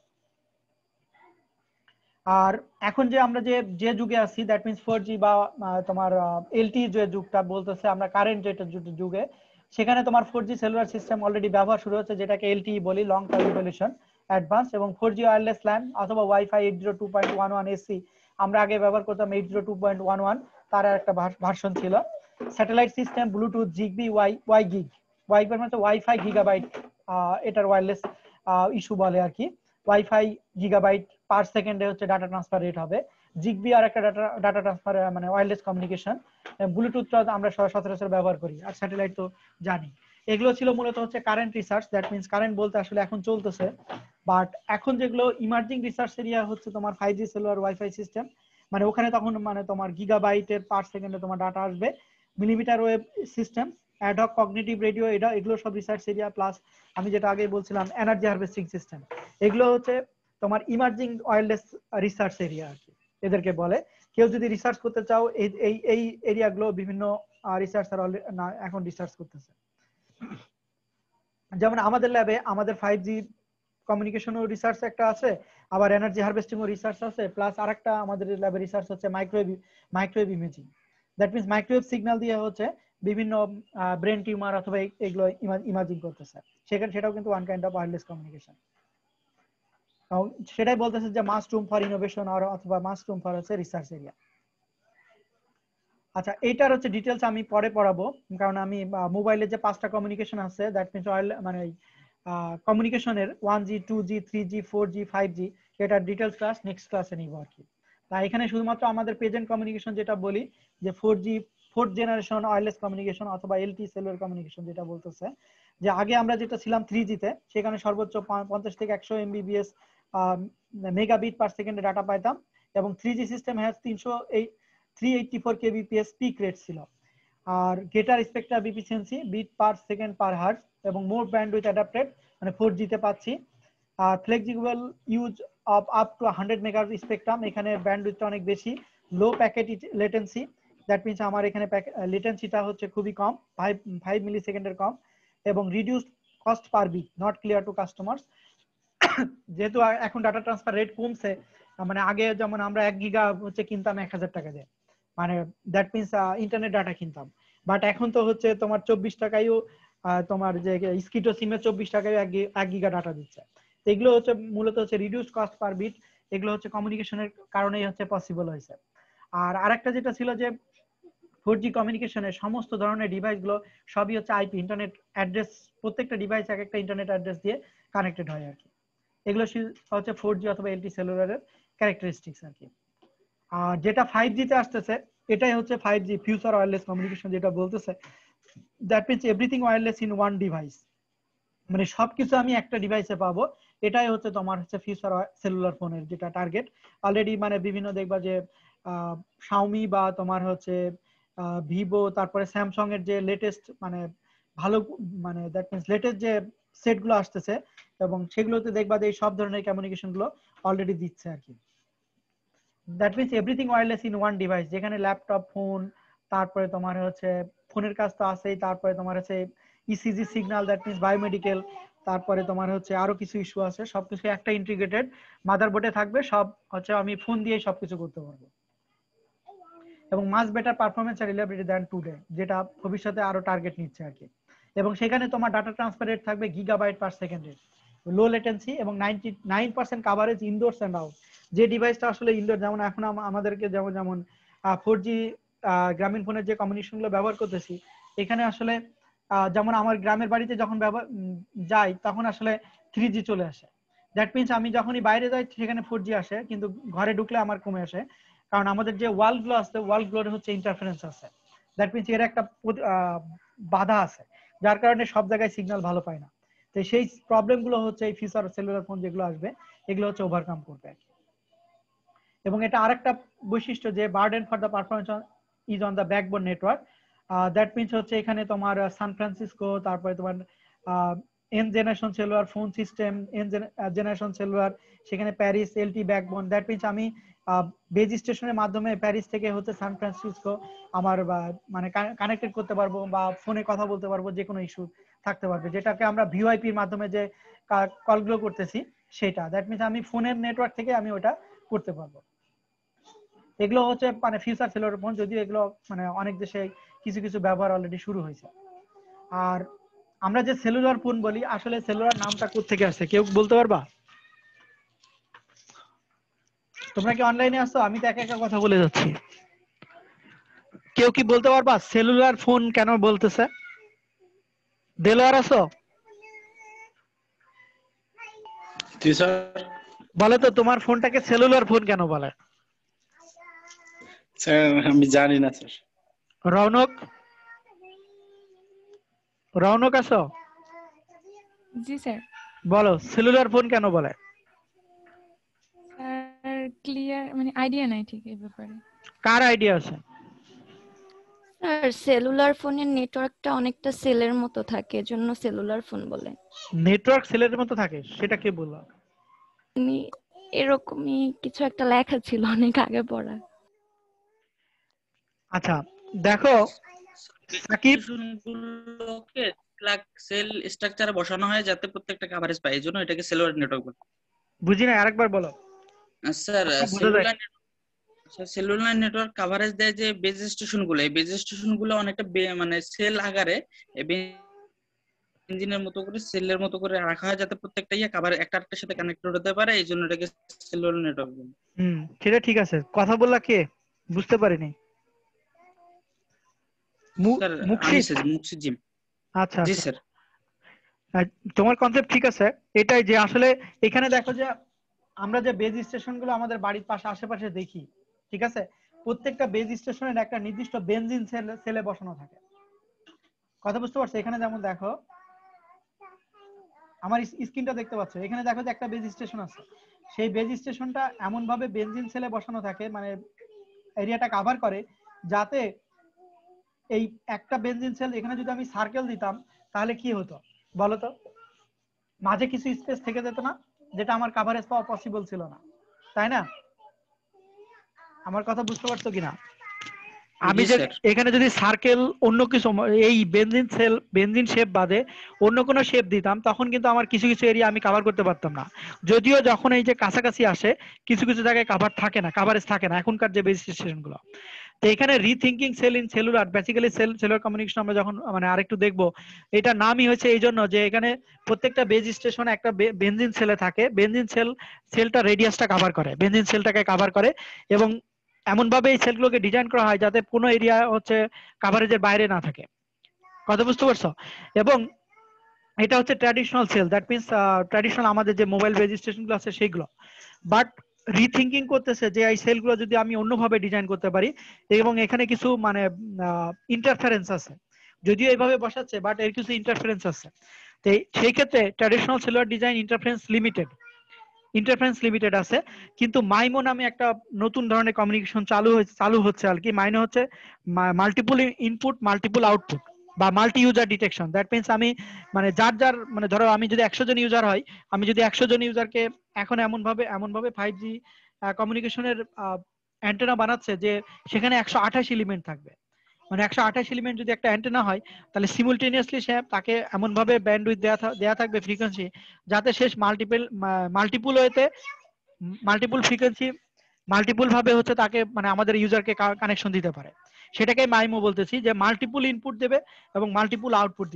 আর এখন যে আমরা যে যুগে আছি, দ্যাট মিনস 4G বা তোমার এলটি যে যুগটা বলতেছে আমরা কারেন্ট যেটা যুগে, সেখানে তোমার 4G সেলুলার সিস্টেম অলরেডি ব্যবহার শুরু হচ্ছে, যেটাকে এলটিই বলি, লং টার্ম ইভ্যালুয়েশন অ্যাডভান্স। এবং 4G ওয়্যারলেস ল্যান অথবা ওয়াইফাই 802.11 এসি আমরা আগে ব্যবহার করতাম 802.11, তার একটা ভার্সন ছিল। Satellite system Bluetooth ZigBee WiGig, wifi মানে ওয়াইফাই গিগাবাইট, এটার ওয়্যারলেস ইস্যু বলে আর কি। ওয়াইফাই গিগাবাইট পার সেকেন্ডে হচ্ছে ডাটা ট্রান্সফার রেট হবে। জিগবি আর একটা ডাটা ট্রান্সফার মানে ওয়্যারলেস কমিউনিকেশন। ব্লুটুথটা আমরা সচরাচর ব্যবহার করি, আর স্যাটেলাইট তো জানি। এগুলো ছিল মূলত হচ্ছে current research, that means current বলতে আসলে এখন চলতেছে। বাট এখন যেগুলো ইমার্জিং রিসার্চ এরিয়া হচ্ছে তোমার 5G সেলুলার ওয়াইফাই সিস্টেম, মানে ওখানে তখন মানে তোমার গিগাবাইটের পার সেকেন্ডে তোমার ডাটা আসবে। Millimetre wave system, ad hoc cognitive radio, এগুলো সব রিসার্চ এরিয়া। প্লাস আমি যেটা আগে বলছিলাম এনার্জি হারভেস্টিং সিস্টেম, এগুলো হচ্ছে তোমার ইমার্জিং ওয়্যারলেস রিসার্চ এরিয়া আর কি এদেরকে বলে। কেউ যদি রিসার্চ করতে চাও এই এরিয়াগুলো বিভিন্ন রিসার্চার এখন রিসার্চ করতেছে। যেমন আমাদের ল্যাবে আমাদের 5G কমিউনিকেশন ও রিসার্চ একটা আছে, আবার এনার্জি হারভেস্টিং ও রিসার্চ আছে, প্লাস আরেকটা আমাদের ল্যাবে রিসার্চ হচ্ছে microwave imaging. That means microwave signal দিয়ে হচ্ছে বিভিন্ন ব্রেন টিউমার অথবা এগুলো ইমেজিং করতেছে, সেটাও কিন্তু one kind of wireless communication. সেটাই বলতেছে যে মাস্ট রুম ফর ইনোভেশন অথবা মাস্ট রুম ফর হচ্ছে রিসার্চ এরিয়া। আচ্ছা, এইটার হচ্ছে ডিটেলস আমি পরে পড়াবো, কারণ আমি মোবাইলে যে 5টা কমিউনিকেশন আছে দ্যাট মিন্স মানে কমিউনিকেশনের 1G 2G 3G 4G 5G এটার ডিটেলস ক্লাস নেক্সট ক্লাসে নিব আর কি। তাই এখানে শুধুমাত্র আমাদের প্রেজেন্ট কমিউনিকেশন যেটা বলি যে 4G fourth generation wireless communication অথবা LTE সেলুলার কমিউনিকেশন যেটা বলতেছে, যে আগে আমরা যেটা ছিলাম 3G তে, সেখানে সর্বোচ্চ 50 থেকে 100 MBPS মেগাবিট পার সেকেন্ডে ডাটা পাইতাম, এবং 3G system has 384 kbps peak rate ছিল, আর greater spectrum efficiency bit per second per hertz, এবং মোর ব্যান্ডউইথ অ্যাডাপ্টেড মানে 4G তে পাচ্ছি, আর flexible use of up to 100 megahertz spectrum, এখানে ব্যান্ডউইথটা অনেক বেশি, low packet latency, that means আমার এখানে লেটেন্সিটা হচ্ছে খুবই কম, 5 মিলি সেকেন্ডের কম, এবং reduced cost per bit not clear to customers. যেহেতু এখন ডাটা ট্রান্সফার রেট কমছে, মানে আগে যেমন আমরা 1 গিগা হচ্ছে কিনতাম 1000 টাকা দিয়ে, মানে দ্যাট মিন্স ইন্টারনেট ডাটা কিনতাম, বাট এখন তো হচ্ছে তোমার 24 টাকায়ও তোমার যে স্কিটো সিমে 24 টাকায় 1 গিগা ডাটা দিচ্ছে। এগুলো হচ্ছে মূলত হচ্ছে রিডিউস কস্ট পার বিট, এগুলো হচ্ছে কমিউনিকেশনের কারণেই হচ্ছে পসিবল হয়েছে। আর আরেকটা যেটা ছিল যে 4G কমিউনিকেশনের সমস্ত ধরনের ডিভাইসগুলো সবই হচ্ছে আইপি ইন্টারনেট অ্যাড্রেস, প্রত্যেকটা ডিভাইস এক একটা ইন্টারনেট অ্যাড্রেস দিয়ে কানেক্টেড হয় আর কি। এগুলো হচ্ছে 4G অথবা LTE সেলুলারের ক্যারেক্টারিস্টিক্স আর কি। আর যেটা 5G তে আসতেছে, এটাই হচ্ছে 5G ফিউচার ওয়্যারলেস কমিউনিকেশন যেটা বলতেছে, that means everything wireless in one device, মানে সবকিছু আমি একটা ডিভাইসে পাবো, এটাই হচ্ছে তোমার হচ্ছে ফিউচার সেলুলার ফোনের যেটা টার্গেট। অলরেডি মানে বিভিন্ন দেখবা যে শাওমি বা তোমার হচ্ছে ভিভো, তারপরে স্যামসাং এর যে লেটেস্ট মানে ভালো মানে দ্যাট মিন্স লেটেস্ট যে সেটগুলো আসতেছে, এবং সেগুলোতে দেখবা যে এই সব ধরনের কমিউনিকেশন গুলো অলরেডি দিচ্ছে আর কি। That means everything wireless in one device, যেখানে ল্যাপটপ, ফোন, তারপরে তোমার হচ্ছে ফোনের কাজ তো আছেই, তারপরে তোমার হচ্ছে ECG signal that means biomedical, তারপরে তোমার হচ্ছে আরো কিছু ইস্যু আছে, সবকিছু একটা ইন্টিগ্রেটেড মাদারবোর্ডে থাকবে, সব হচ্ছে আমি ফোন দিয়ে সবকিছু করতে পারবো, এবং মাস বেটার পারফরমেন্স আর রিলায়েবিলিটি দ্যান টুডে, যেটা ভবিষ্যতে আরো টার্গেট নিচ্ছে আর কি। এবং সেখানে তোমার ডাটা ট্রান্সফার রেট থাকবে গিগাবাইট পার সেকেন্ডে, লো লেটেন্সি, এবং 99% কাভারেজ ইনডোরস এন্ড আউট। যে ডিভাইসটা আসলে ইনডোর, যেমন এখন আমাদেরকে যেমন 4G গ্রামীণ ফোনের যে কমিউনিকেশন গুলো ব্যবহার করতেছি, এখানে আসলে যেমন আমার গ্রামের বাড়িতে যখন যাই তখন আসলে 3G চলে আসে, দ্যাট মিন্স আমি যখনই বাইরে যাই সেখানে 4G আসে, কিন্তু ঘরে ঢুকলে আমার কমে আসে, কারণ আমাদের যে ওয়ালগুলো আছে ওয়ালগুলোর হচ্ছে ইন্টারফারেন্স আছে, দ্যাট মিন্স এর একটা বাধা আছে, যার কারণে সব জায়গায় সিগন্যাল ভালো পায় না। তো সেই প্রবলেম গুলো হচ্ছে এই ফিউচার সেলুলার ফোন যেগুলো আসবে এগুলো হচ্ছে ওভারকাম করবে। এবং এটা আরেকটা বৈশিষ্ট্য যে burden for the performance is on the backbone network, that means হচ্ছে এখানে তোমার সান ফ্রান্সিসকো, তারপরে তোমার N generation cellular phone system, N generation cellular, সেখানে Paris LTE backbone, that means আমি বেজ স্টেশনের মাধ্যমে প্যারিস থেকে হচ্ছে সান ফ্রান্সিসকো আমার মানে কানেক্টেড করতে পারবো, বা ফোনে কথা বলতে পারবো, যে কোনো ইস্যু থাকতে পারবে, যেটাকে আমরা ভিওআইপির মাধ্যমে যে কলগুলো করতেছি সেটা, দ্যাট মিন্স আমি ফোনের নেটওয়ার্ক থেকে আমি ওটা করতে পারবো। এগুলো হচ্ছে মানে ফিউচার সেলুলার ফোন, যদিও এগুলো মানে অনেক দেশে কিছু কিছু ব্যবহার অলরেডি শুরু হয়েছে। আর আমরা যে সেলুলার ফোন বলি, আসলে সেলুলার নামটা কোথা থেকে আসে কেউ বলতে পারবা? তোমরা কি অনলাইনে আসছো? আমি তো একা একা কথা বলে যাচ্ছি। কেউ কি বলতে পারবা সেলুলার ফোন কেন বলতেছে? দেলোয়ার আছো? জি স্যার। বলে তো তোমার ফোনটাকে সেলুলার ফোন কেন বলে? স্যার আমি জানি না স্যার। রৌনক, রৌনক আছো? জি স্যার। বলো সেলুলার ফোন কেন বলে? স্যার ক্লিয়ার মানে আইডিয়া নাই ঠিক এই ব্যাপারে। কার আইডিয়া আছে? স্যার সেলুলার ফোনের নেটওয়ার্কটা অনেকটা সেলের মতো থাকে, এজন্য সেলুলার ফোন বলে। নেটওয়ার্ক সেলের মতো থাকে সেটা কে বললো? এরকমই কিছু একটা লেখা ছিল অনেক আগে পড়া। আচ্ছা দেখো সাকিব, লাখ সেল স্ট্রাকচারে বসানো হয় যাতে প্রত্যেকটা কভারেজ পায়, এই জন্য এটাকে সেলুলার নেটওয়ার্ক বলে। বুঝি না, আরেকবার বলো। স্যার বোঝা যায়। সেলুলার নেটওয়ার্ক কভারেজ দেয় যে বেজ স্টেশন গুলো, এই বেজ স্টেশন গুলো অনেকটা মানে সেল আকারে ইঞ্জিনের মতো করে সেলের মতো করে রাখা হয় যাতে প্রত্যেকটা কভার একটা আরেকটার সাথে কানেক্টেড হতে পারে, এই জন্য এটাকে সেলুলার নেটওয়ার্ক বলে। সেটা ঠিক আছে, কথা বললা কে বুঝতে পারিনি। স্যার আমি মুকশিদ? স্যার মুকশিদ জি। আচ্ছা জি আচ্ছা। স্যার। তোমার কনসেপ্ট ঠিক আছে, এটাই যে আসলে এখানে দেখো যে আমরা যে বেজ স্টেশন গুলো আমাদের বাড়ির পাশে আশেপাশে দেখি, ঠিক আছে, প্রত্যেকটা বেজ স্টেশনের একটা নির্দিষ্ট বেনজিন সেলে বসানো থাকে। কথা বুঝতে পারছো? এখানে যেমন দেখো আমার স্ক্রিনটা দেখতে পাচ্ছ, এখানে দেখো যে একটা বেজ স্টেশন আছে, সেই বেজ স্টেশনটা এমন ভাবে বেনজিন সেলে বসানো থাকে, মানে এরিয়াটা কভার করে, যাতে এই একটা বেনজিন সেল এখানে যদি আমি সার্কেল দিতাম তাহলে কি হতো বলো তো? মাঝে কিছু স্পেস থেকে যেত না, যেটা আমার কভারেজ পাওয়া পসিবল ছিল না, তাই না? আমার কথা বুঝতে পারছো কিনা? আমি যে এখানে যদি সার্কেল অন্য কিছু এই বেনজিন শেপ বাদে অন্য কোনো শেপ দিতাম, তখন কিন্তু আমার কিছু কিছু এরিয়া আমি কভার করতে পারতাম না। যদিও যখন এই যে কাছাকাছি আসে কিছু কিছু জায়গায় কভার থাকে না, কভারেজ থাকে না এখনকার যে বেস স্টেশন গুলো। তো এখানে rethinking cell in cellular, basically cellular communication আমরা যখন মানে আরেকটু দেখবো, এটা নামই হয়েছে এই জন্য যে এখানে প্রত্যেকটা বেজ স্টেশনে একটা বেনজিন সেলে থাকে, বেনজিন সেলটা রেডিয়াসটা কভার করে, বেনজিন সেলটাকে কভার করে, এবং এমন ভাবে এই সেলগুলোকে ডিজাইন করা হয় যাতে কোনো এরিয়া হচ্ছে কভারেজের বাইরে না থাকে। কথা বুঝতে পারছো? এবং এটা হচ্ছে traditional cell, that means traditional আমাদের যে মোবাইল রেজিস্ট্রেশন গুলো আছে সেইগুলো। বাট রিথিঙ্কিং করতেছে যে এই সেলগুলো যদি আমি অন্যভাবে ডিজাইন করতে পারি, এবং এখানে কিছু মানে ইন্টারফারেন্স আছে, যদিও এইভাবে বসাচ্ছে বাট এর কিছু ইন্টারফারেন্স আছে। তো সেই ক্ষেত্রে traditional cellular design interference limited আছে, কিন্তু মাইমো নামে একটা নতুন ধরনের কমিউনিকেশন চালু হচ্ছে আর কি। মাইনো হচ্ছে মাল্টিপল ইনপুট মাল্টিপল আউটপুট বা multi user detection. That means আমি মানে যার মানে ধরো আমি যদি 100 জন ইউজার হয়, আমি যদি 100 জন ইউজারকে এখন এমন ভাবে 5G কমিউনিকেশনের অ্যান্টেনা বানাচ্ছে যে সেখানে 128 এলিমেন্ট থাকবে। মানে 128 এলিমেন্ট যদি একটা অ্যান্টেনা হয়, তাহলে সিমুলটেনিয়াসলি সে তাকে এমন ভাবে ব্যান্ডউইথ দেয়া থাকবে ফ্রিকোয়েন্সি, যাতে শেষ মাল্টিপল ওয়েতে মাল্টিপল ফ্রিকোয়েন্সি মাল্টিপল ভাবে হচ্ছে তাকে মানে আমাদের ইউজারকে কানেকশন দিতে পারে। সেটাকে মাইমো বলতেছি, যে মাল্টিপল ইনপুট দেবে এবং মাল্টিপল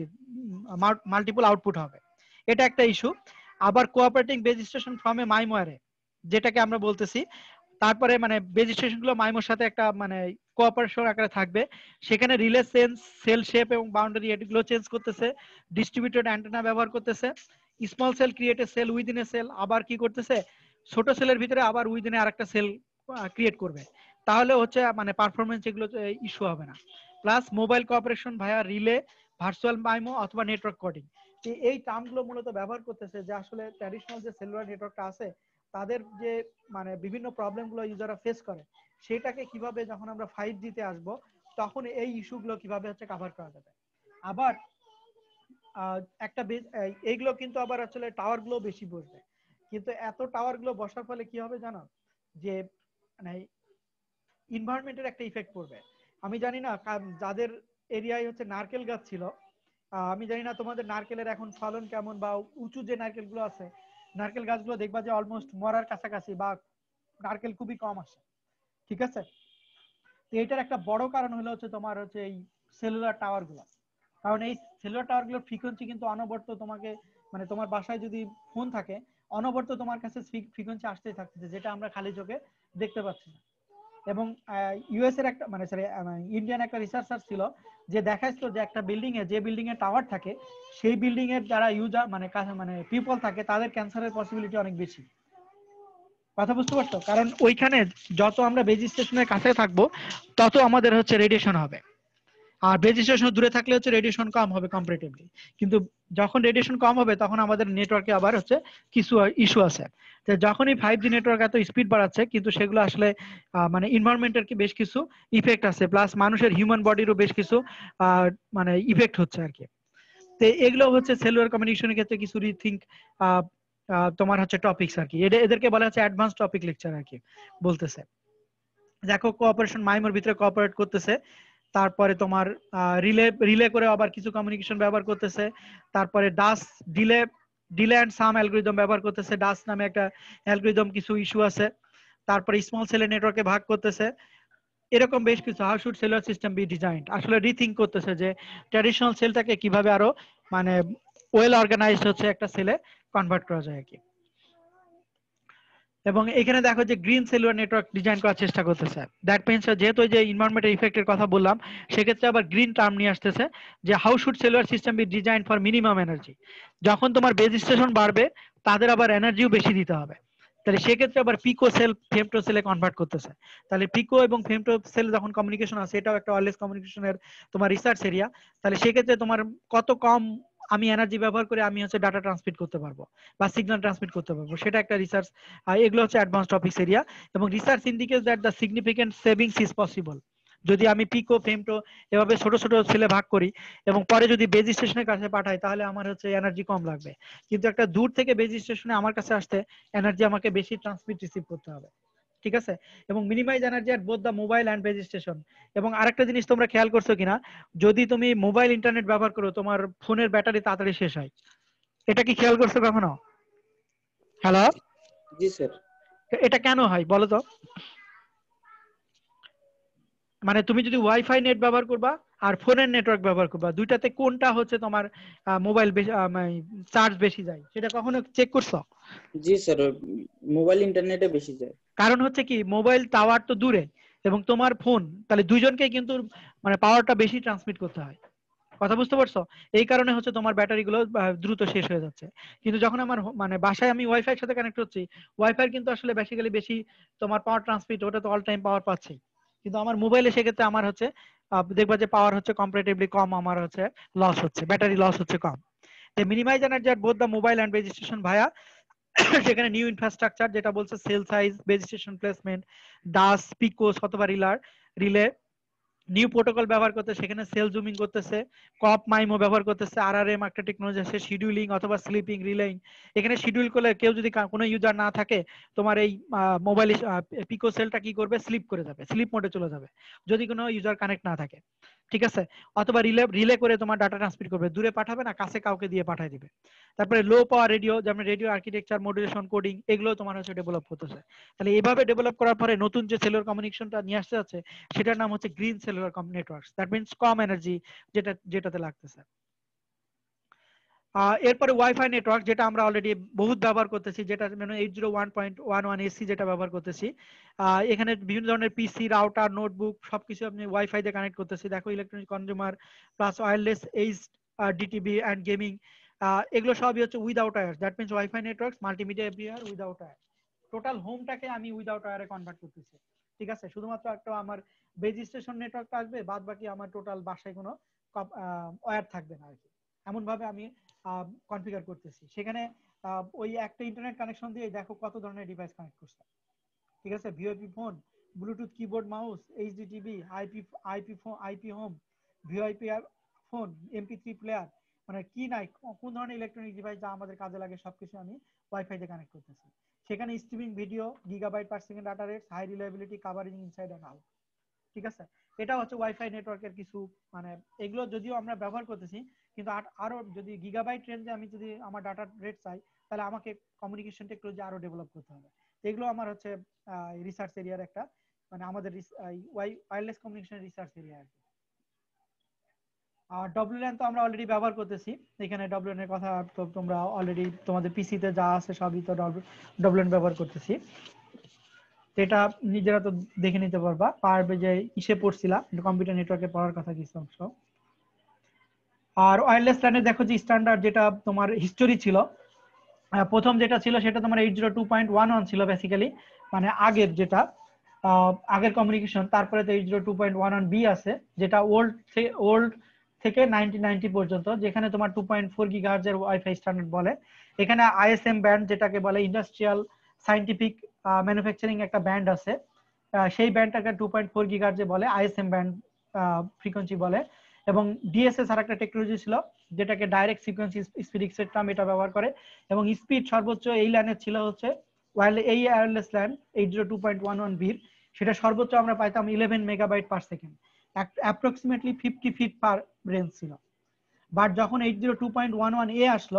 আউটপুট হবে। এটা একটা ইস্যু। আবার cooperating base station from a MIMO array, যেটাকে আমরা বলতেছি, তারপরে মানে বেজ স্টেশন গুলো মাইমোর সাথে একটা মানে কোঅপারেশন আকারে থাকবে। সেখানে রিলে সেন্স, সেল শেপ এবং বাউন্ডারি এগুলো চেঞ্জ করতেছে, ডিস্ট্রিবিউটেড অ্যান্টেনা ব্যবহার করতেছে, small cell create a cell within a cell, আবার কি করতেছে ছোট সেলের ভিতরে আবার উইদিনে আরেকটা সেল ক্রিয়েট করবে। তাহলে হচ্ছে মানে পারফরমেন্স এগুলো ইস্যু হবে না। Plus mobile cooperation via relay, virtual MIMO অথবা নেটওয়ার্ক কোডিং, এই টার্মগুলো মূলত ব্যবহার করতেছে, যে আসলে ট্র্যাডিশনাল যে সেলুলার নেটওয়ার্কটা আছে তাদের যে মানে বিভিন্ন প্রবলেমগুলো ইউজাররা ফেস করে, সেটাকে কিভাবে যখন আমরা 5G তে আসব তখন এই ইস্যুগুলো কিভাবে হচ্ছে কভার করা যাবে। আবার একটা এইগুলো কিন্তু আবার আসলে টাওয়ার গুলো বেশি বসবে, কিন্তু এত টাওয়ার গুলো বসার ফলে কি হবে জানো, যে মানে এনভায়রনমেন্টের একটা ইফেক্ট পড়বে। আমি জানি না যাদের এরিয়ায় হচ্ছে নারকেল গাছ ছিল, আমি জানি না তোমাদের নারকেলের এখন ফলন কেমন, বা উঁচু যে নারকেল গুলো আছে নারকেল গাছগুলো দেখবা যে অলমোস্ট মরার কাছাকাছি, বা নারকেল খুবই কম আসে, ঠিক আছে? তো এটার একটা বড় কারণ হলো হচ্ছে তোমার হচ্ছে এই সেলুলার টাওয়ার গুলো। কারণ এই সেলুলার টাওয়ার গুলোর ফ্রিকোয়েন্সি কিন্তু অনবরত তোমাকে মানে তোমার বাসায় যদি ফোন থাকে অনবরত তোমার কাছে ফ্রিকোয়েন্সি আসতেই থাকতেছে, যেটা আমরা খালি চোখে দেখতে পাচ্ছি না। এবং ইউএস এর একটা মানে সরি ইন্ডিয়ান একটা রিসার্চার ছিল, যে দেখাইছিল যে একটা বিল্ডিং এ যে বিল্ডিং এ টাওয়ার থাকে সেই বিল্ডিং এর যারা ইউজার মানে পিপল থাকে তাদের ক্যান্সারের পসিবিলিটি অনেক বেশি। কথা বুঝতে পারছো? কারণ ওইখানে যত আমরা বেজ স্টেশনের কাছে থাকবো তত আমাদের হচ্ছে রেডিয়েশন হবে, আর বেজ স্টেশন দূরে থাকলে হচ্ছে রেডিয়েশন কম হবে কম্পারেটিভলি। কিন্তু যখন রেডিয়েশন কম হবে তখন আমাদের নেটওয়ার্কে আবার হচ্ছে কিছু ইস্যু আছে। তো যখনই 5G নেটওয়ার্ক এত স্পিড বাড়াচ্ছে, কিন্তু সেগুলো আসলে মানে এনভায়রনমেন্টের কি বেশ কিছু ইফেক্ট আছে, প্লাস মানুষের হিউম্যান বডিরও বেশ কিছু মানে ইফেক্ট হচ্ছে আর কি। তো এগুলো হচ্ছে সেলুলার কমিউনিকেশনের ক্ষেত্রে কিছু রিথিঙ্ক তোমার হচ্ছে টপিকস আর কি। এদেরকে বলা হচ্ছে অ্যাডভান্স টপিক লেকচার আর কি বলতেছে। দেখো কোঅপারেশন মাইমোর ভিতরে কোঅপারেট করতেছে, তারপরে তোমার রিলে করে আবার কিছু কমিউনিকেশন ব্যবহার করতেছে, তারপরে thus delay and some algorithm ব্যবহার করতেছে, ডাস নামে একটা অ্যালগরিদম কিছু ইস্যু আছে, তারপরে স্মল সেলের নেটওয়ার্কে ভাগ করতেছে, এরকম বেশ কিছু। How should cellular system be designed, আসলে রিথিঙ্ক করতেছে যে ট্র্যাডিশনাল সেলটাকে কিভাবে আরো মানে ওয়েল অর্গানাইজড হচ্ছে একটা সেলে কনভার্ট করা যায় আর কি। এবং এখানে দেখো যে গ্রিন সেলুলার নেটওয়ার্ক ডিজাইন করার চেষ্টা করতেছে। দ্যাট মিনস যেহেতু যে এনভায়রনমেন্টাল ইফেক্টের কথা বললাম, সেক্ষেত্রে আবার গ্রিন টার্ম নিয়ে আসতেছে যে how should cellular system be design for minimum energy. যখন তোমার বেজ স্টেশন বাড়বে তাদের আবার এনার্জিও বেশি দিতে হবে, তাহলে সেক্ষেত্রে আবার পিকো সেল ফেমটো সেলে কনভার্ট করতেছে। তাহলে পিকো এবং ফেমটো সেল যখন কমিউনিকেশন আছে, এটাও একটা ওয়্যারলেস কমিউনিকেশনের তোমার রিসার্চ এরিয়া। তাহলে সেক্ষেত্রে তোমার কত কম আমি এনার্জি ব্যবহার করে আমি হচ্ছে ডাটা ট্রান্সমিট করতে পারবো বা সিগন্যাল ট্রান্সমিট করতে পারবো, সেটা একটা রিসার্চ। এগুলো হচ্ছে অ্যাডভান্স টপিকস এরিয়া। এবং research indicates that the significant savings is possible. যদি আমি পিকো ফেমটো এভাবে ছোট ছোট সেলে ভাগ করি এবং পরে যদি বেজ স্টেশনের কাছে পাঠাই, তাহলে আমার হচ্ছে এনার্জি কম লাগবে। কিন্তু একটা দূর থেকে বেজ স্টেশনে আমার কাছে আসতে এনার্জি আমাকে বেশি ট্রান্সমিট রিসিভ করতে হবে, ঠিক আছে। এবং minimize energy at both the mobile and base station. এবং আরেকটা জিনিস তোমরা খেয়াল করছো কিনা, যদি তুমি মোবাইল ইন্টারনেট ব্যবহার করো তোমার ফোনের ব্যাটারি তাড়াতাড়ি শেষ হয়, এটা কি খেয়াল করছো কখনো? হ্যালো, জি স্যার। এটা কেন হয় বলো তো? মানে তুমি যদি ওয়াইফাই নেট ব্যবহার করবা আর ফোনের নেটওয়ার্ক ব্যবহার করবা, দুইটাতে কোনটা হচ্ছে তোমার মোবাইল চার্জ বেশি যায়, সেটা কখনো চেক করছো? জি স্যার, মোবাইল ইন্টারনেটে বেশি যায়। কারণ হচ্ছে কি, মোবাইল টাওয়ার তো দূরে এবং তোমার ফোন, তাহলে দুইজনকে কিন্তু মানে পাওয়ারটা বেশি ট্রান্সমিট করতে হয়। কথা বুঝতে পারছো? এই কারণে হচ্ছে তোমার ব্যাটারি গুলো দ্রুত শেষ হয়ে যাচ্ছে। কিন্তু যখন আমার মানে বাসায় আমি ওয়াইফাই এর সাথে কানেক্ট হচ্ছি, ওয়াইফাই কিন্তু আসলে বেসিক্যালি বেশি তোমার পাওয়ার ট্রান্সমিট, ওটা তো অল টাইম পাওয়ার পাচ্ছি। কিন্তু আমার মোবাইলে সেক্ষেত্রে আমার হচ্ছে দেখবা যে পাওয়ার হচ্ছে কম্পারেটিভলি কম, আমার হচ্ছে লস হচ্ছে, ব্যাটারি লস হচ্ছে কম। Minimize energy at both the mobile and base station via সেখানে নিউ ইনফ্রাস্ট্রাকচার যেটা বলছে cell size, base station placement, thus, picos অথবা রিলে, নিউ প্রোটোকল ব্যবহার করতে, সেখানে সেল জুমিং করতেছে, কপ মাইমো ব্যবহার করতেছে, আরআরএম একটা টেকনোলজি আছে, শিডিউলিং অথবা স্লিপিং রিলেইং। এখানে শিডিউল করলে কেউ যদি কোনো ইউজার না থাকে, তোমার এই মোবাইল পিকো সেলটা কি করবে, স্লিপ করে যাবে, স্লিপ মোডে চলে যাবে যদি কোনো ইউজার কানেক্ট না থাকে, ঠিক আছে। অথবা রিলে করে তোমার ডাটা ট্রান্সমিট করবে, দূরে পাঠাবে না, কাছে কাউকে দিয়ে পাঠিয়ে দিবে। তারপরে লো পাওয়ার রেডিও, যেমন রেডিও আর্কিটেকচার, মডুলেশন, কোডিং, এগুলো তোমার হচ্ছে ডেভেলপ করতেছে। তাহলে এইভাবে ডেভেলপ করার পরে নতুন যে সেলুলার কমিউনিকেশনটা নিয়ে আসতে যাচ্ছে, সেটার নাম হচ্ছে green cellular networks. That means কম এনার্জি যেটাতে লাগতেছে। এরপরে ওয়াইফাই নেটওয়ার্ক, যেটা আমরা অলরেডি বহুত ব্যবহার করতেছি, যেটা মানে 801.11 এসি যেটা ব্যবহার করতেছি। এখানে বিভিন্ন ধরনের পিসি, রাউটার, নোটবুক সবকিছু আপনি ওয়াইফাই দিয়ে কানেক্ট করতেছি। দেখো electronic consumer plus wireless H DTV and gaming, এগুলো সবই হচ্ছে without wire. That means WiFi networks multimedia everywhere without wire. Total হোমটাকে আমি উইদাউট ওয়্যারে কনভার্ট করতেছি, ঠিক আছে। শুধুমাত্র একটা আমার বেজ স্টেশন নেটওয়ার্কটা আসবে, বাদ বাকি আমার টোটাল বাসায় কোনো ওয়্যার থাকবে না আর কি। এমন ভাবে আমি কনফিগার করতেছি। সেখানে ওই একটা ইন্টারনেট কানেকশন দিয়ে দেখো কত ধরনের ডিভাইস কানেক্ট করছে, ঠিক আছে। VoIP phone, bluetooth keyboard mouse, HDTV, IP home, VoIP phone, MP3 player, মানে কি নাই, কোন ধরনের ইলেকট্রনিক ডিভাইস যা আমাদের কাজে লাগে সবকিছু আমি ওয়াইফাই দিয়ে কানেক্ট করতেছি। সেখানে streaming video, gigabyte per second data rates, high reliability, covering inside and out, ঠিক আছে। এটা হচ্ছে ওয়াইফাই নেটওয়ার্কের কিছু মানে, এগুলো যদিও আমরা ব্যবহার করতেছি, কিন্তু আরো যদি গিগাবাইট রেঞ্জে আমি যদি আমার ডাটা রেট চাই, তাহলে আমাকে কমিউনিকেশন টেকনোলজি আরো ডেভেলপ করতে হবে। এগুলো আমার হচ্ছে রিসার্চ এরিয়ার একটা মানে আমাদের ওয়্যারলেস কমিউনিকেশন রিসার্চ এরিয়া আর কি। আর ডব্লিউএন তো আমরা অলরেডি ব্যবহার করতেছি। এখানে ডব্লিউএন এর কথা তো তোমরা অলরেডি তোমাদের পিসিতে যা আছে সবই তো ডব্লিউএন ব্যবহার করতেছি। এটা নিজেরা তো দেখে নিতে পারবে যে ইসে পড়ছিলা কম্পিউটার নেটওয়ার্কে পড়ার কথা কিছু অংশ। আর ওয়্যারলেস ল্যানে দেখো যে স্ট্যান্ডার্ড যেটা তোমার হিস্টোরি ছিল, প্রথম যেটা ছিল সেটা তোমার 802.11 ছিল বেসিক্যালি, মানে আগের যেটা আগের কমিউনিকেশন। তারপরে তো 802.11b আছে, যেটা ওল্ড থেকে 1990 পর্যন্ত, যেখানে তোমার 2.4 গিগাহার্জ এর ওয়াইফাই স্ট্যান্ডার্ড বলে। এখানে আইএসএম ব্যান্ড, যেটাকে বলে ইন্ডাস্ট্রিয়াল সায়েন্টিফিক ম্যানুফ্যাকচারিং একটা ব্যান্ড আছে, সেই ব্যান্ডটাকে 2.4 গিগাহার্জ বলে, আইএসএম ব্যান্ড ফ্রিকোয়েন্সি বলে। এবং ডিএসএস আর একটা টেকনোলজি ছিল, যেটাকে ডাইরেক্ট সিকোয়েন্সি স্পিড স্পেকট্রাম, এটা ব্যবহার করে। এবং স্পিড সর্বোচ্চ এই লাইনের ছিল হচ্ছে এই ওয়্যারলেস ল্যান 802.11b, সেটা সর্বোচ্চ আমরা পাইতাম 11 megabyte per second. Approximately 50 feet per range ছিল। বাট যখন 802.11a আসলো,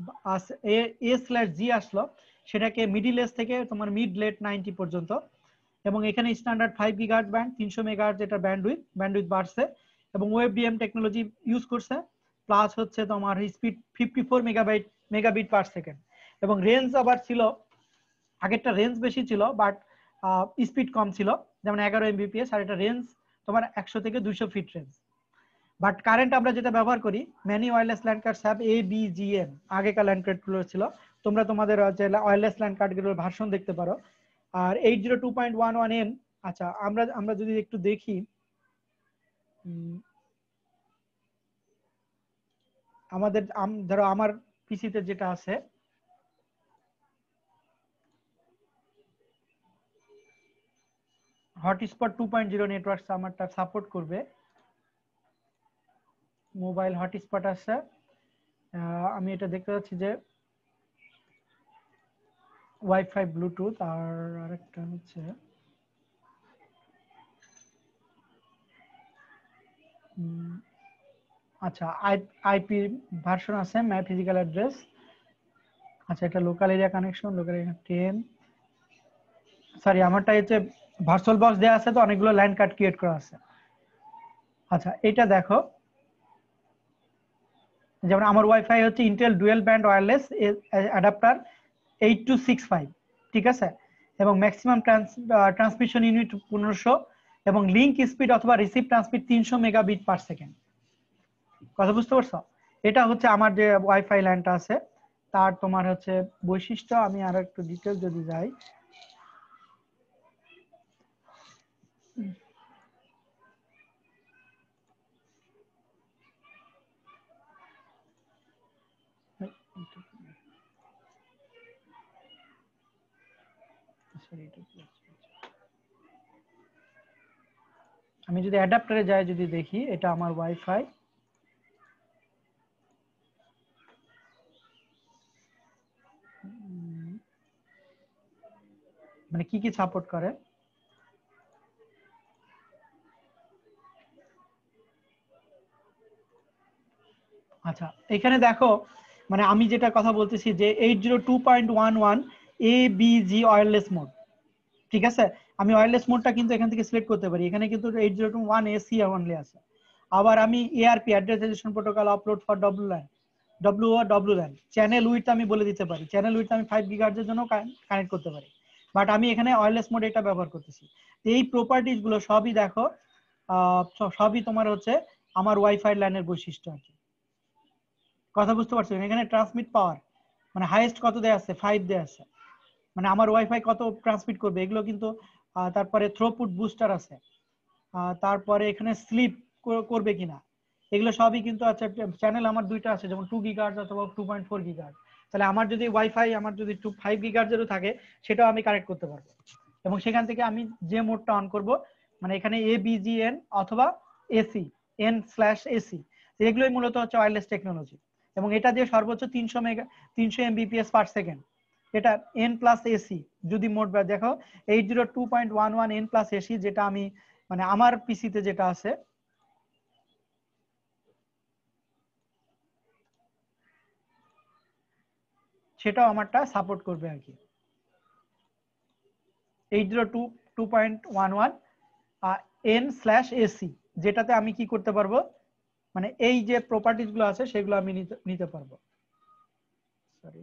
A/G আসলো, সেটাকে মিডিল এজ থেকে তোমার মিড লেট 90 পর্যন্ত, এবং এখানে স্ট্যান্ডার্ড 5 গিগাহার্টজ ব্যান্ড, 300 মেগাহার্টজ যেটা ব্যান্ডউইথ বাড়ছে, এবং ওয়েবডিএম টেকনোলজি ইউজ করছে, প্লাস হচ্ছে তোমার স্পিড 54 মেগাবিট পার সেকেন্ড, এবং রেঞ্জ আবার ছিল, আগেরটা রেঞ্জ বেশি ছিল বাট স্পিড কম ছিল, যেমন 11 Mbps, আর এটা রেঞ্জ তোমার 100 থেকে 200 ফিট রেঞ্জ। বাট কারেন্ট আমরা যেটা ব্যবহার করি ম্যানি ওয়্যারলেস ল্যান্ড কার্ড স্যাপ ABGN, আগেকার ল্যান্ড কার্ডগুলো ছিল, তোমরা তোমাদের ওয়্যারলেস ল্যান্ড কার্ডগুলোর ভার্সন দেখতে পারো। আর 802.11n, আচ্ছা আমরা যদি একটু দেখি, আমাদের ধরো আমার পিসিতে যেটা আছে, হটস্পট 2.0 নেটওয়ার্ক আমারটা সাপোর্ট করবে, মোবাইল হটস্পট আছে, আমি এটা দেখতে পাচ্ছি যে ওয়াইফাই ব্লুটুথ, আর আরেকটা হচ্ছে আচ্ছা আইপি ভার্সন আছে, ফিজিক্যাল অ্যাড্রেস, আচ্ছা এটা local area connection, local area 10, sorry আমারটা হচ্ছে ভার্চুয়াল বক্স দেয়া আছে, তো অনেকগুলো ল্যান্ড কার্ড ক্রিয়েট করা আছে। আচ্ছা এটা দেখো, যেমন আমার ওয়াইফাই হচ্ছে Intel dual band wireless adapter 8265, ঠিক আছে, এবং ম্যাক্সিমাম ট্রান্সমিশন ইউনিট 1500, এবং লিংক স্পিড অথবা receive transmit 300 megabit per second. কথা বুঝতে পারছো? এটা হচ্ছে আমার যে ওয়াইফাই ল্যান্ডটা আছে তার তোমার হচ্ছে বৈশিষ্ট্য। আমি আরো একটু ডিটেইলস যদি যাই, আমি যদি অ্যাডাপ্টারে যাই, যদি দেখি এটা আমার ওয়াইফাই, মানে কি কি সাপোর্ট করে, আচ্ছা এখানে দেখো, মানে আমি যেটা কথা বলতেছি যে 802.11 ABG ওয়্যারলেস মোড, ঠিক আছে, আমি ওয়্যারলেস মোডটা কিন্তু এখান থেকে সিলেক্ট করতে পারি, এখানে কিন্তু 802.1 AC অনলি আছে। আবার আমি ARP address resolution protocol upload for WLAN channel width আমি বলে দিতে পারি, চ্যানেল উইডথ আমি 5 গিগাহার্টজ এর জন্য কানেক্ট করতে পারি, বাট আমি এখানে ওয়্যারলেস মোড এটা ব্যবহার করতেছি। এই প্রপার্টিজ গুলো সবই দেখো, সবই তোমার হচ্ছে আমার ওয়াইফাই ল্যানের বৈশিষ্ট্য আর কি। কথা বুঝতে পারছো? এখানে ট্রান্সমিট পাওয়ার মানে হাইয়েস্ট কত দেয়া আছে, 5 দেয়া আছে, মানে আমার ওয়াইফাই কত ট্রান্সমিট করবে এগুলো কিন্তু, তারপরে থ্রোপুট বুস্টার আছে, তারপরে এখানে স্লিপ করবে কিনা এগুলো সবই কিন্তু আছে। চ্যানেল আমার দুইটা আছে, যেমন 2 গিগাহার্টজ অথবা 2.4 গিগাহার্টজ, তাহলে আমার যদি ওয়াইফাই আমার যদি 5 গিগাহার্টজেরও থাকে সেটাও আমি কানেক্ট করতে পারবো, এবং সেখান থেকে আমি যে মোডটা অন করব, মানে এখানে ABGN অথবা AC N/AC, এগুলোই মূলত হচ্ছে ওয়্যারলেস টেকনোলজি, এবং এটা দিয়ে সর্বোচ্চ 300 Mbps পার সেকেন্ড, এটা N+AC যদি মোড দেখো 802.11 N+AC, যেটা আমি মানে আমার পিসিতে যেটা আছে, সেটাও আমারটা সাপোর্ট করবে আর কি। 802.11 N/AC, যেটাতে আমি কি করতে পারবো, মানে এই যে প্রপার্টিজ গুলো আছে সেগুলো আমি নিতে পারবো। সরি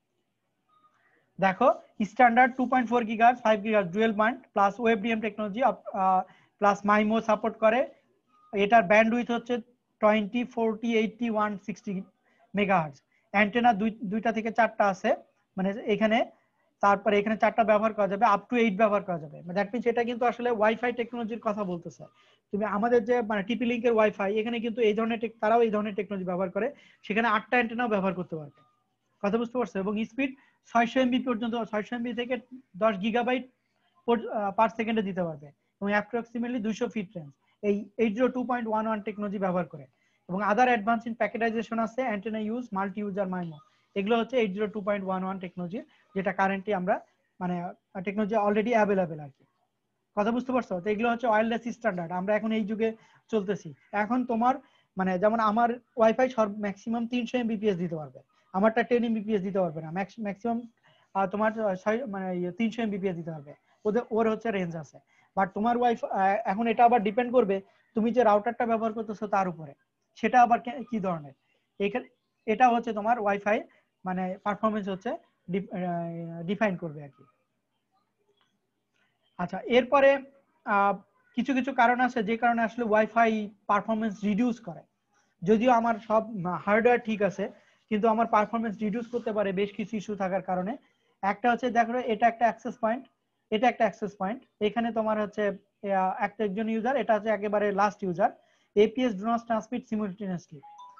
দেখো, standard 2.4 gigahertz 5 gigahertz dual band plus ওয়েবডিএম টেকনোলজি প্লাস মাইমো সাপোর্ট করে, এটার ব্যান্ডউইথ হচ্ছে 20, 40, 80, 160 মেগাহার্টজ, অ্যান্টেনা দুইটা থেকে 4টা আছে, মানে এখানে, তারপরে এখানে 4টা ব্যবহার করা যাবে, আপ টু 8 ব্যবহার করা যাবে, দ্যাট মিন্স এটা কিন্তু আসলে ওয়াইফাই টেকনোলজির কথা বলতেছে। তুমি আমাদের যে মানে টিপি লিংকের ওয়াইফাই, এখানে কিন্তু এই ধরনের তারাও এই ধরনের টেকনোলজি ব্যবহার করে, সেখানে 8টা অ্যান্টেনাও ব্যবহার করতে পারবে। কথা বুঝতে পারছো? এবং স্পিড 600 MB পর্যন্ত, 600 MB থেকে 10 গিগাবাইট পার সেকেন্ডে দিতে পারবে, এবং অ্যাপ্রক্সিমেটলি 200 ফিট রেঞ্জ এই 802.11 টেকনোলজি ব্যবহার করে। এবং আদার অ্যাডভান্স ইন প্যাকেটাইজেশন আছে, antenna use, multi user MIMO, এগুলো হচ্ছে 802.11 টেকনোলজি, যেটা কারেন্টলি আমরা মানে টেকনোলজি অলরেডি অ্যাভেলেবেল আর কি। কথা বুঝতে পারছো? তো এগুলো হচ্ছে ওয়্যারলেস স্ট্যান্ডার্ড, আমরা এখন এই যুগে চলতেছি। এখন তোমার মানে যেমন আমার ওয়াইফাই ম্যাক্সিমাম 300 Mbps দিতে পারবে, আমারটা 10 Mbps দিতে পারবে না, ম্যাক্সিমাম তোমার মানে 300 Mbps দিতে পারবে, ওর হচ্ছে রেঞ্জ আছে। বাট তোমার ওয়াইফাই এখন এটা আবার ডিপেন্ড করবে তুমি যে রাউটারটা ব্যবহার করতেছো তার উপরে, সেটা আবার কি ধরনের। এখানে এটা হচ্ছে তোমার ওয়াইফাই মানে পারফরমেন্স হচ্ছে ডিফাইন করবে আর কি। আচ্ছা, এরপরে কিছু কিছু কারণ আছে যে কারণে আসলে ওয়াইফাই পারফরমেন্স রিডিউস করে। যদিও আমার সব হার্ডওয়্যার ঠিক আছে, কিন্তু আমার পারফরমেন্স রিডিউস করতে পারে বেশ কিছু ইস্যু থাকার কারণে। একটা হচ্ছে দেখো এটা একটা অ্যাক্সেস পয়েন্ট, এটা একটা অ্যাক্সেস পয়েন্ট, এখানে তোমার হচ্ছে একজন ইউজার, এটা হচ্ছে একেবারে last user. APs do not transmit simultaneously,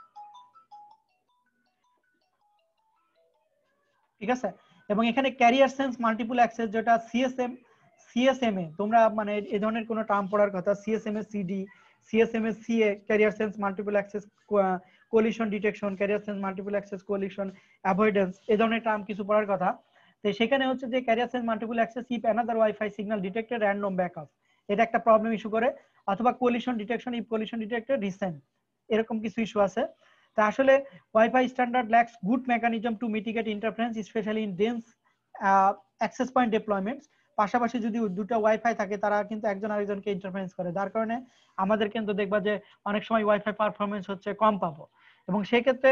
ঠিক আছে। এবং এখানে ক্যারিয়ার সেন্স মাল্টিপল অ্যাক্সেস, যেটা সিএসএমএ তোমরা মানে এই ধরনের কোনো টার্ম পড়ার কথা, CSMA CD, CSMA CA, carrier sense multiple access collision detection, carrier sense multiple access collision avoidance, এই ধরনের টার্ম কিছু পড়ার কথা। তো সেখানে হচ্ছে যে carrier sense multiple access if another WiFi signal detected random backup, এটা একটা প্রবলেম ইস্যু করে, অথবা collision detection if collision detected recent, এরকম কিছু ইস্যু আছে। তা আসলে WiFi standard lacks good mechanism to mitigate interference specially in dense access point deployments. পাশাপাশি যদি দুটো ওয়াইফাই থাকে তারা কিন্তু একজন আরেকজনকে ইন্টারফারেন্স করে, যার কারণে আমাদের কিন্তু দেখবা যে অনেক সময় ওয়াইফাই পারফরমেন্স হচ্ছে কম পাবো। এবং সেই ক্ষেত্রে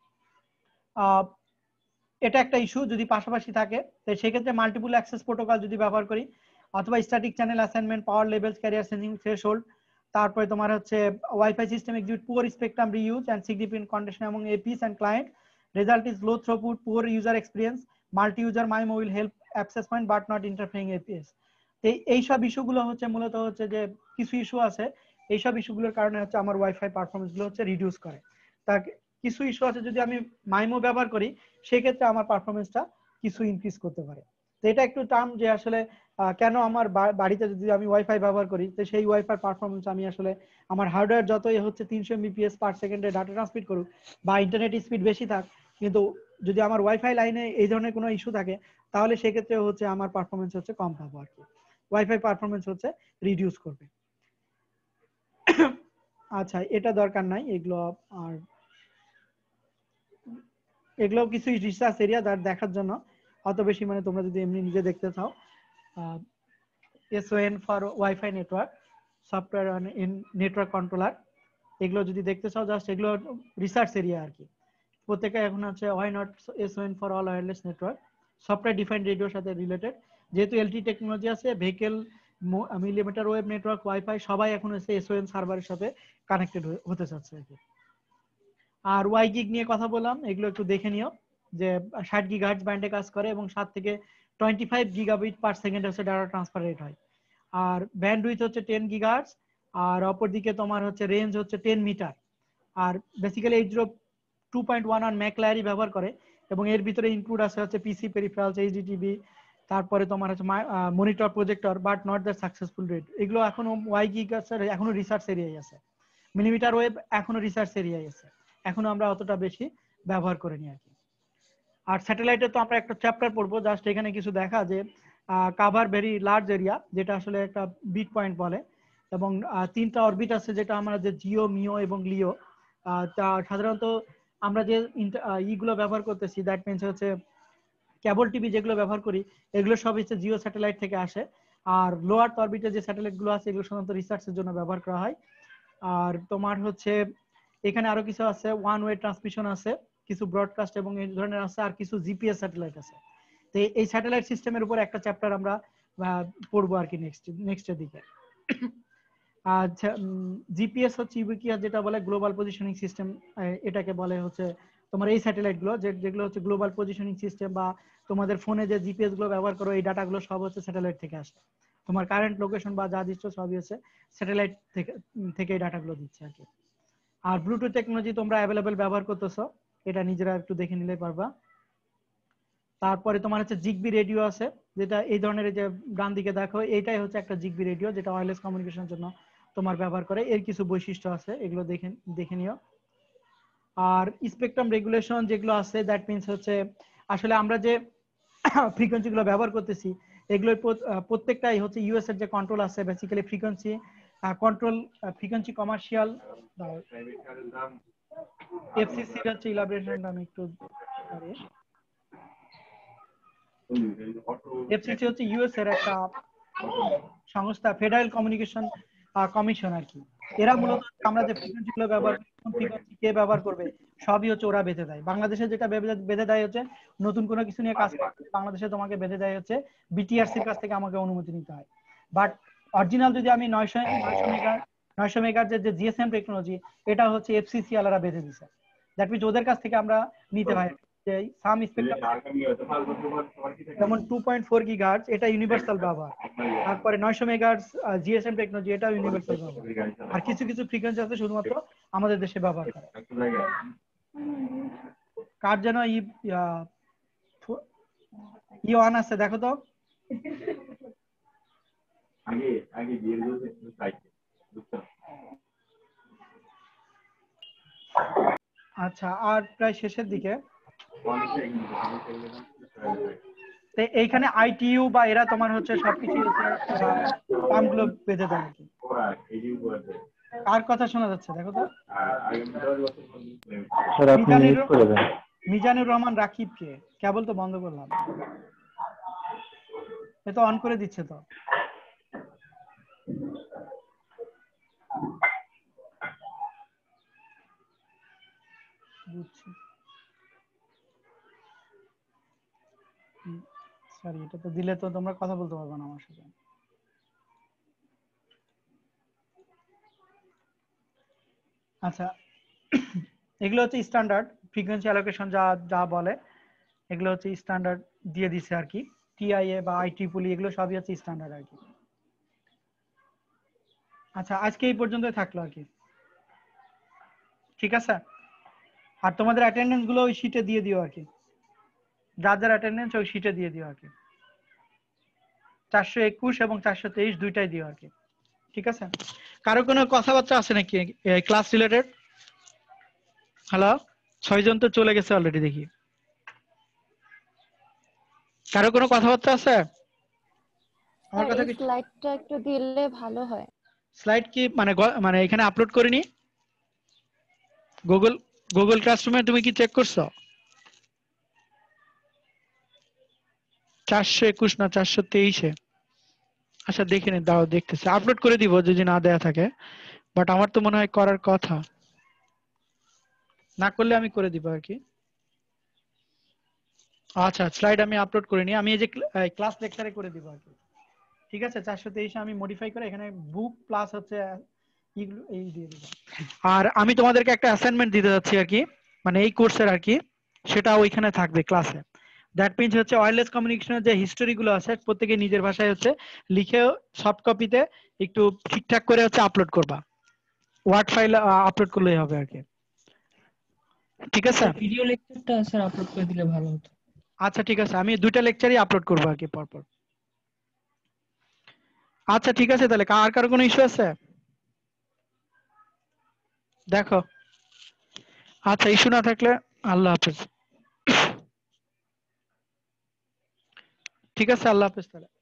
এটা একটা ইস্যু যদি পাশাপাশি থাকে, তো সেই ক্ষেত্রে মাল্টিপল অ্যাক্সেস প্রোটোকল যদি ব্যবহার করি, অথবা static channel assignment, power levels, carrier sensing threshold, তারপরে তোমার হচ্ছে WiFi system execute poor spectrum reuse and significant condition among APs and client, result is low throughput, poor user experience, multi-user MIMO will help access point but not interfering APS। এই সব ইস্যুগুলো হচ্ছে মূলত হচ্ছে যে কিছু ইস্যু আছে, এই সব ইস্যুগুলোর কারণে হচ্ছে আমার ওয়াইফাই পারফরমেন্স গুলো হচ্ছে রিডিউস করে। তা কিছু ইস্যু আছে যদি আমি মাইমো ব্যবহার করি সেই ক্ষেত্রে আমার পারফরমেন্সটা কিছু ইনক্রিজ করতে পারে। তো এটা একটু টার্ম যে আসলে কেন আমার বাড়িতে যদি আমি ওয়াইফাই ব্যবহার করি তো সেই ওয়াইফাই পারফরমেন্স আমি আসলে আমার হার্ডওয়্যার যতই হচ্ছে 300 Mbps পার সেকেন্ডে ডাটা ট্রান্সমিট করুক বা ইন্টারনেট স্পিড বেশি থাক, কিন্তু যদি আমার ওয়াইফাই লাইনে এই ধরনের কোনো ইস্যু থাকে তাহলে সেক্ষেত্রে হচ্ছে আমার পারফরমেন্স হচ্ছে কম পাবো আর কি, ওয়াইফাই পারফরমেন্স হচ্ছে রিডিউস করবে। আচ্ছা, এটা দরকার নাই এগুলো, আর এগুলো কিছু রিসার্চ এরিয়া যার দেখার জন্য অত বেশি মানে তোমরা যদি এমনি নিজে দেখতে চাও, SON for WiFi network software in network controller, এগুলো যদি দেখতে চাও জাস্ট এগুলো রিসার্চ এরিয়া আর কি। প্রত্যেকে এখন আছে why not SON for all wireless network, software defined রেডিওর সাথে রিলেটেড, যেহেতু LTE টেকনোলজি আছে, vehicle, millimetre wave network, WiFi সবাই এখন হচ্ছে SON সার্ভারের সাথে কানেক্টেড হতে চাচ্ছে আর কি। আর ওয়াই গিগ নিয়ে কথা বললাম, এগুলো একটু দেখে নিও যে 60 GHz ব্যান্ডে কাজ করে এবং 7 থেকে 25 গিগাবিট পার সেকেন্ড হচ্ছে ডাটা ট্রান্সফার রেট হয়। আর ব্যান্ডউইথ হচ্ছে 10 GHz, আর অপরদিকে তোমার হচ্ছে রেঞ্জ হচ্ছে 10 মিটার। আর বেসিক্যালি 802.11 ম্যাক লেয়ারই ব্যবহার করে এবং এর ভিতরে ইনক্লুড আছে হচ্ছে পিসি পেরিফেরালস, HDTV, তারপরে তোমার হচ্ছে monitor, projector, but not the successful rate. এগুলো এখনো ওয়াই গিগ আছে, এখনো রিসার্চ এরিয়ায় আছে। মিলিমিটার ওয়েভ এখনো রিসার্চ এরিয়ায় আছে, এখনো আমরা অতটা বেশি ব্যবহার করিনি আর কি। আর স্যাটেলাইটে তো আমরা একটা চ্যাপ্টার পড়বো, জাস্ট এখানে কিছু দেখা যে কাভার ভেরি লার্জ এরিয়া, যেটা আসলে একটা বিট পয়েন্ট বলে, এবং 3টা অরবিট আছে যেটা আমরা যে জিও, মিও এবং লিও। তা সাধারণত আমরা যে ইগুলো ব্যবহার করতেছি, দ্যাট মিনস হচ্ছে কেবল টিভি যেগুলো ব্যবহার করি এগুলো সব হচ্ছে জিও স্যাটেলাইট থেকে আসে। আর লো আর্থ অরবিটে যে স্যাটেলাইট গুলো আছে এগুলো সাধারণত রিসার্চের জন্য ব্যবহার করা হয়। আর তোমার হচ্ছে এখানে আরো কিছু আছে, ওয়ান ওয়ে ট্রান্সমিশন আছে, কিছু ব্রডকাস্ট এবং এই ধরনের আছে, আর কিছু জিপিএস স্যাটেলাইট আছে। তো এই স্যাটেলাইট সিস্টেমের উপর একটা চ্যাপ্টার আমরা পড়বো আর কি নেক্সটের দিকে। আচ্ছা, জিপিএস হচ্ছে ইউবিকিয়া, যেটা বলে গ্লোবাল পজিশনিং সিস্টেম, এটাকে বলে হচ্ছে তোমার এই স্যাটেলাইট গুলো যেগুলো হচ্ছে গ্লোবাল পজিশনিং সিস্টেম, বা তোমাদের ফোনে যে জিপিএস গুলো ব্যবহার করো এই ডাটাগুলো সব হচ্ছে স্যাটেলাইট থেকে আসে। তোমার কারেন্ট লোকেশন বা যা দিচ্ছ সবই হচ্ছে স্যাটেলাইট থেকে এই ডাটাগুলো দিচ্ছে আর কি। আর ব্লুটুথ টেকনোলজি তোমরা অ্যাভেলেবেল ব্যবহার করতেছো, এটা নিজেরা একটু দেখে নিলে পারবা। তারপরে তোমার হচ্ছে জিগবি রেডিও আছে, যেটা এই ধরনের যে ডান দিকে দেখো এইটাই হচ্ছে একটা জিগবি রেডিও, যেটা ওয়্যারলেস কমিউনিকেশনের জন্য তোমার ব্যবহার করে। এর কিছু বৈশিষ্ট্য আছে, এগুলো দেখে নিও। আর স্পেকট্রাম রেগুলেশন যেগুলো আছে, দ্যাট মিনস হচ্ছে আসলে আমরা যে ফ্রিকোয়েন্সি গুলো ব্যবহার করতেছি এগুলোর প্রত্যেকটাই হচ্ছে ইউএস এর যে কন্ট্রোল আছে basically frequency control, frequency commercial, FCC হচ্ছে ইলাবরেশন নাম একটু সরি, এফসিসি হচ্ছে ইউএস এর একটা সংস্থা, ফেডারেল কমিউনিকেশন কমিশন আর কি। এরা মূলত আমরা যে ফ্রিকোয়েন্সি গুলো ব্যবহার করি, কোন ফ্রিকোয়েন্সি কে ব্যবহার করবে সবই হচ্ছে ওরা বেঁধে দেয়। বাংলাদেশে যেটা বেঁধে দেয় হচ্ছে নতুন কোনো কিছু নিয়ে কাজ করতে বাংলাদেশে তোমাকে বেঁধে দেয় হচ্ছে বিটিআরসির কাছ থেকে আমাকে অনুমতি নিতে হয়। বাট অরিজিনাল যদি আমি 900 মেগার যে জিএসএম টেকনোলজি, এটা হচ্ছে এফসিসি আলারা বেঁধে দিছে। দ্যাট মিন্স ওদের কাছ থেকে আমরা নিতে হয় যে সাম স্পেকট্রাম, যেমন 2.4 গিগাহার্টজ এটা ইউনিভার্সাল ব্যবহার, তারপরে 900 মেগাহার্টজ জিএসএম টেকনোলজি এটা ইউনিভার্সাল ব্যবহার, আর কিছু কিছু ফ্রিকোয়েন্সি আছে শুধুমাত্র আমাদের দেশে ব্যবহার করে। কার যেন অন আছে দেখো তো। আচ্ছা, আর প্রায় শেষের দিকে এইখানে আইটিইউ বা এরা তোমার হচ্ছে সবকিছু টার্মগুলো বেঁধে দেয় আর কি। কার কথা শোনা যাচ্ছে দেখো তো? মিজানুর রহমান রাকিব কে? কেবল তো বন্ধ করলাম, এ তো অন করে দিচ্ছে তো। বুঝছি, সরি এটা তো দিলে তো তোমরা কথা বলতে পারবে না আমার সাথে। আচ্ছা, এগুলো হচ্ছে স্ট্যান্ডার্ড ফ্রিকোয়েন্সি অ্যালোকেশন যা যা বলে, এগুলো হচ্ছে স্ট্যান্ডার্ড দিয়ে দিছে আর কি। টিআইএ বা আইট্রিপলি এগুলো সবই হচ্ছে স্ট্যান্ডার্ড আর কি। আচ্ছা, আজকে এই পর্যন্তই থাকলো আর কি, ঠিক আছে? আর তোমাদের অ্যাটেন্ডেন্স গুলো ওই শীটে দিয়ে দিও আর কি, যার যার অ্যাটেন্ডেন্স ওই শীটে দিয়ে দিও আর কি। 421 এবং 423 দুইটাই দিও আর কি, ঠিক আছে? কারো কোনো কথাবার্তা আছে নাকি ক্লাস রিলেটেড? হ্যালো, 6 জন তো চলে গেছে অলরেডি দেখি। কারো কোনো কথাবার্তা আছে? আমার কথা কি স্লাইডটা একটু দিলে ভালো হয়। স্লাইড কি মানে এখানে আপলোড করিনি? গুগল ক্লাসরুমে তুমি কি চেক করছো? 421 না 423-এ? আচ্ছা দেখে নি, দাও দেখতেছি, আপলোড করে দিব যদি না দেয়া থাকে। বাট আমার তো মনে হয় করার কথা, না করলে আমি করে দিব আর কি। আচ্ছা, স্লাইড আমি আপলোড করে নি, আমি এই যে ক্লাস লেকচারে করে দিব আর কি, ঠিক আছে? 423-এ আমি মডিফাই করে এখানে বুক প্লাস হচ্ছে এই দিয়ে দিব। আর আমি তোমাদেরকে একটা অ্যাসাইনমেন্ট দিতে যাচ্ছি আর কি, মানে এই কোর্সের আর কি, সেটা ওইখানে থাকবে ক্লাসে। দ্যাট মিন্স হচ্ছে ওয়্যারলেস কমিউনিকেশনের যে হিস্টোরি গুলো আছে প্রত্যেকে নিজের ভাষায় হচ্ছে লিখে সফট কপিতে একটু ঠিকঠাক করে হচ্ছে আপলোড করবা, ওয়ার্ড ফাইল আপলোড করলেই হবে আর কি, ঠিক আছে? ভিডিও লেকচারটা স্যার আপলোড করে দিলে ভালো হতো। আচ্ছা ঠিক আছে, আমি দুইটা লেকচারই আপলোড করবো আর কি পরপর। আচ্ছা ঠিক আছে, তাহলে আর কারো কোনো ইস্যু আছে দেখো? আচ্ছা, ইস্যু না থাকলে আল্লাহ হাফেজ, ঠিক আছে? আল্লাহ হাফেজ তাহলে।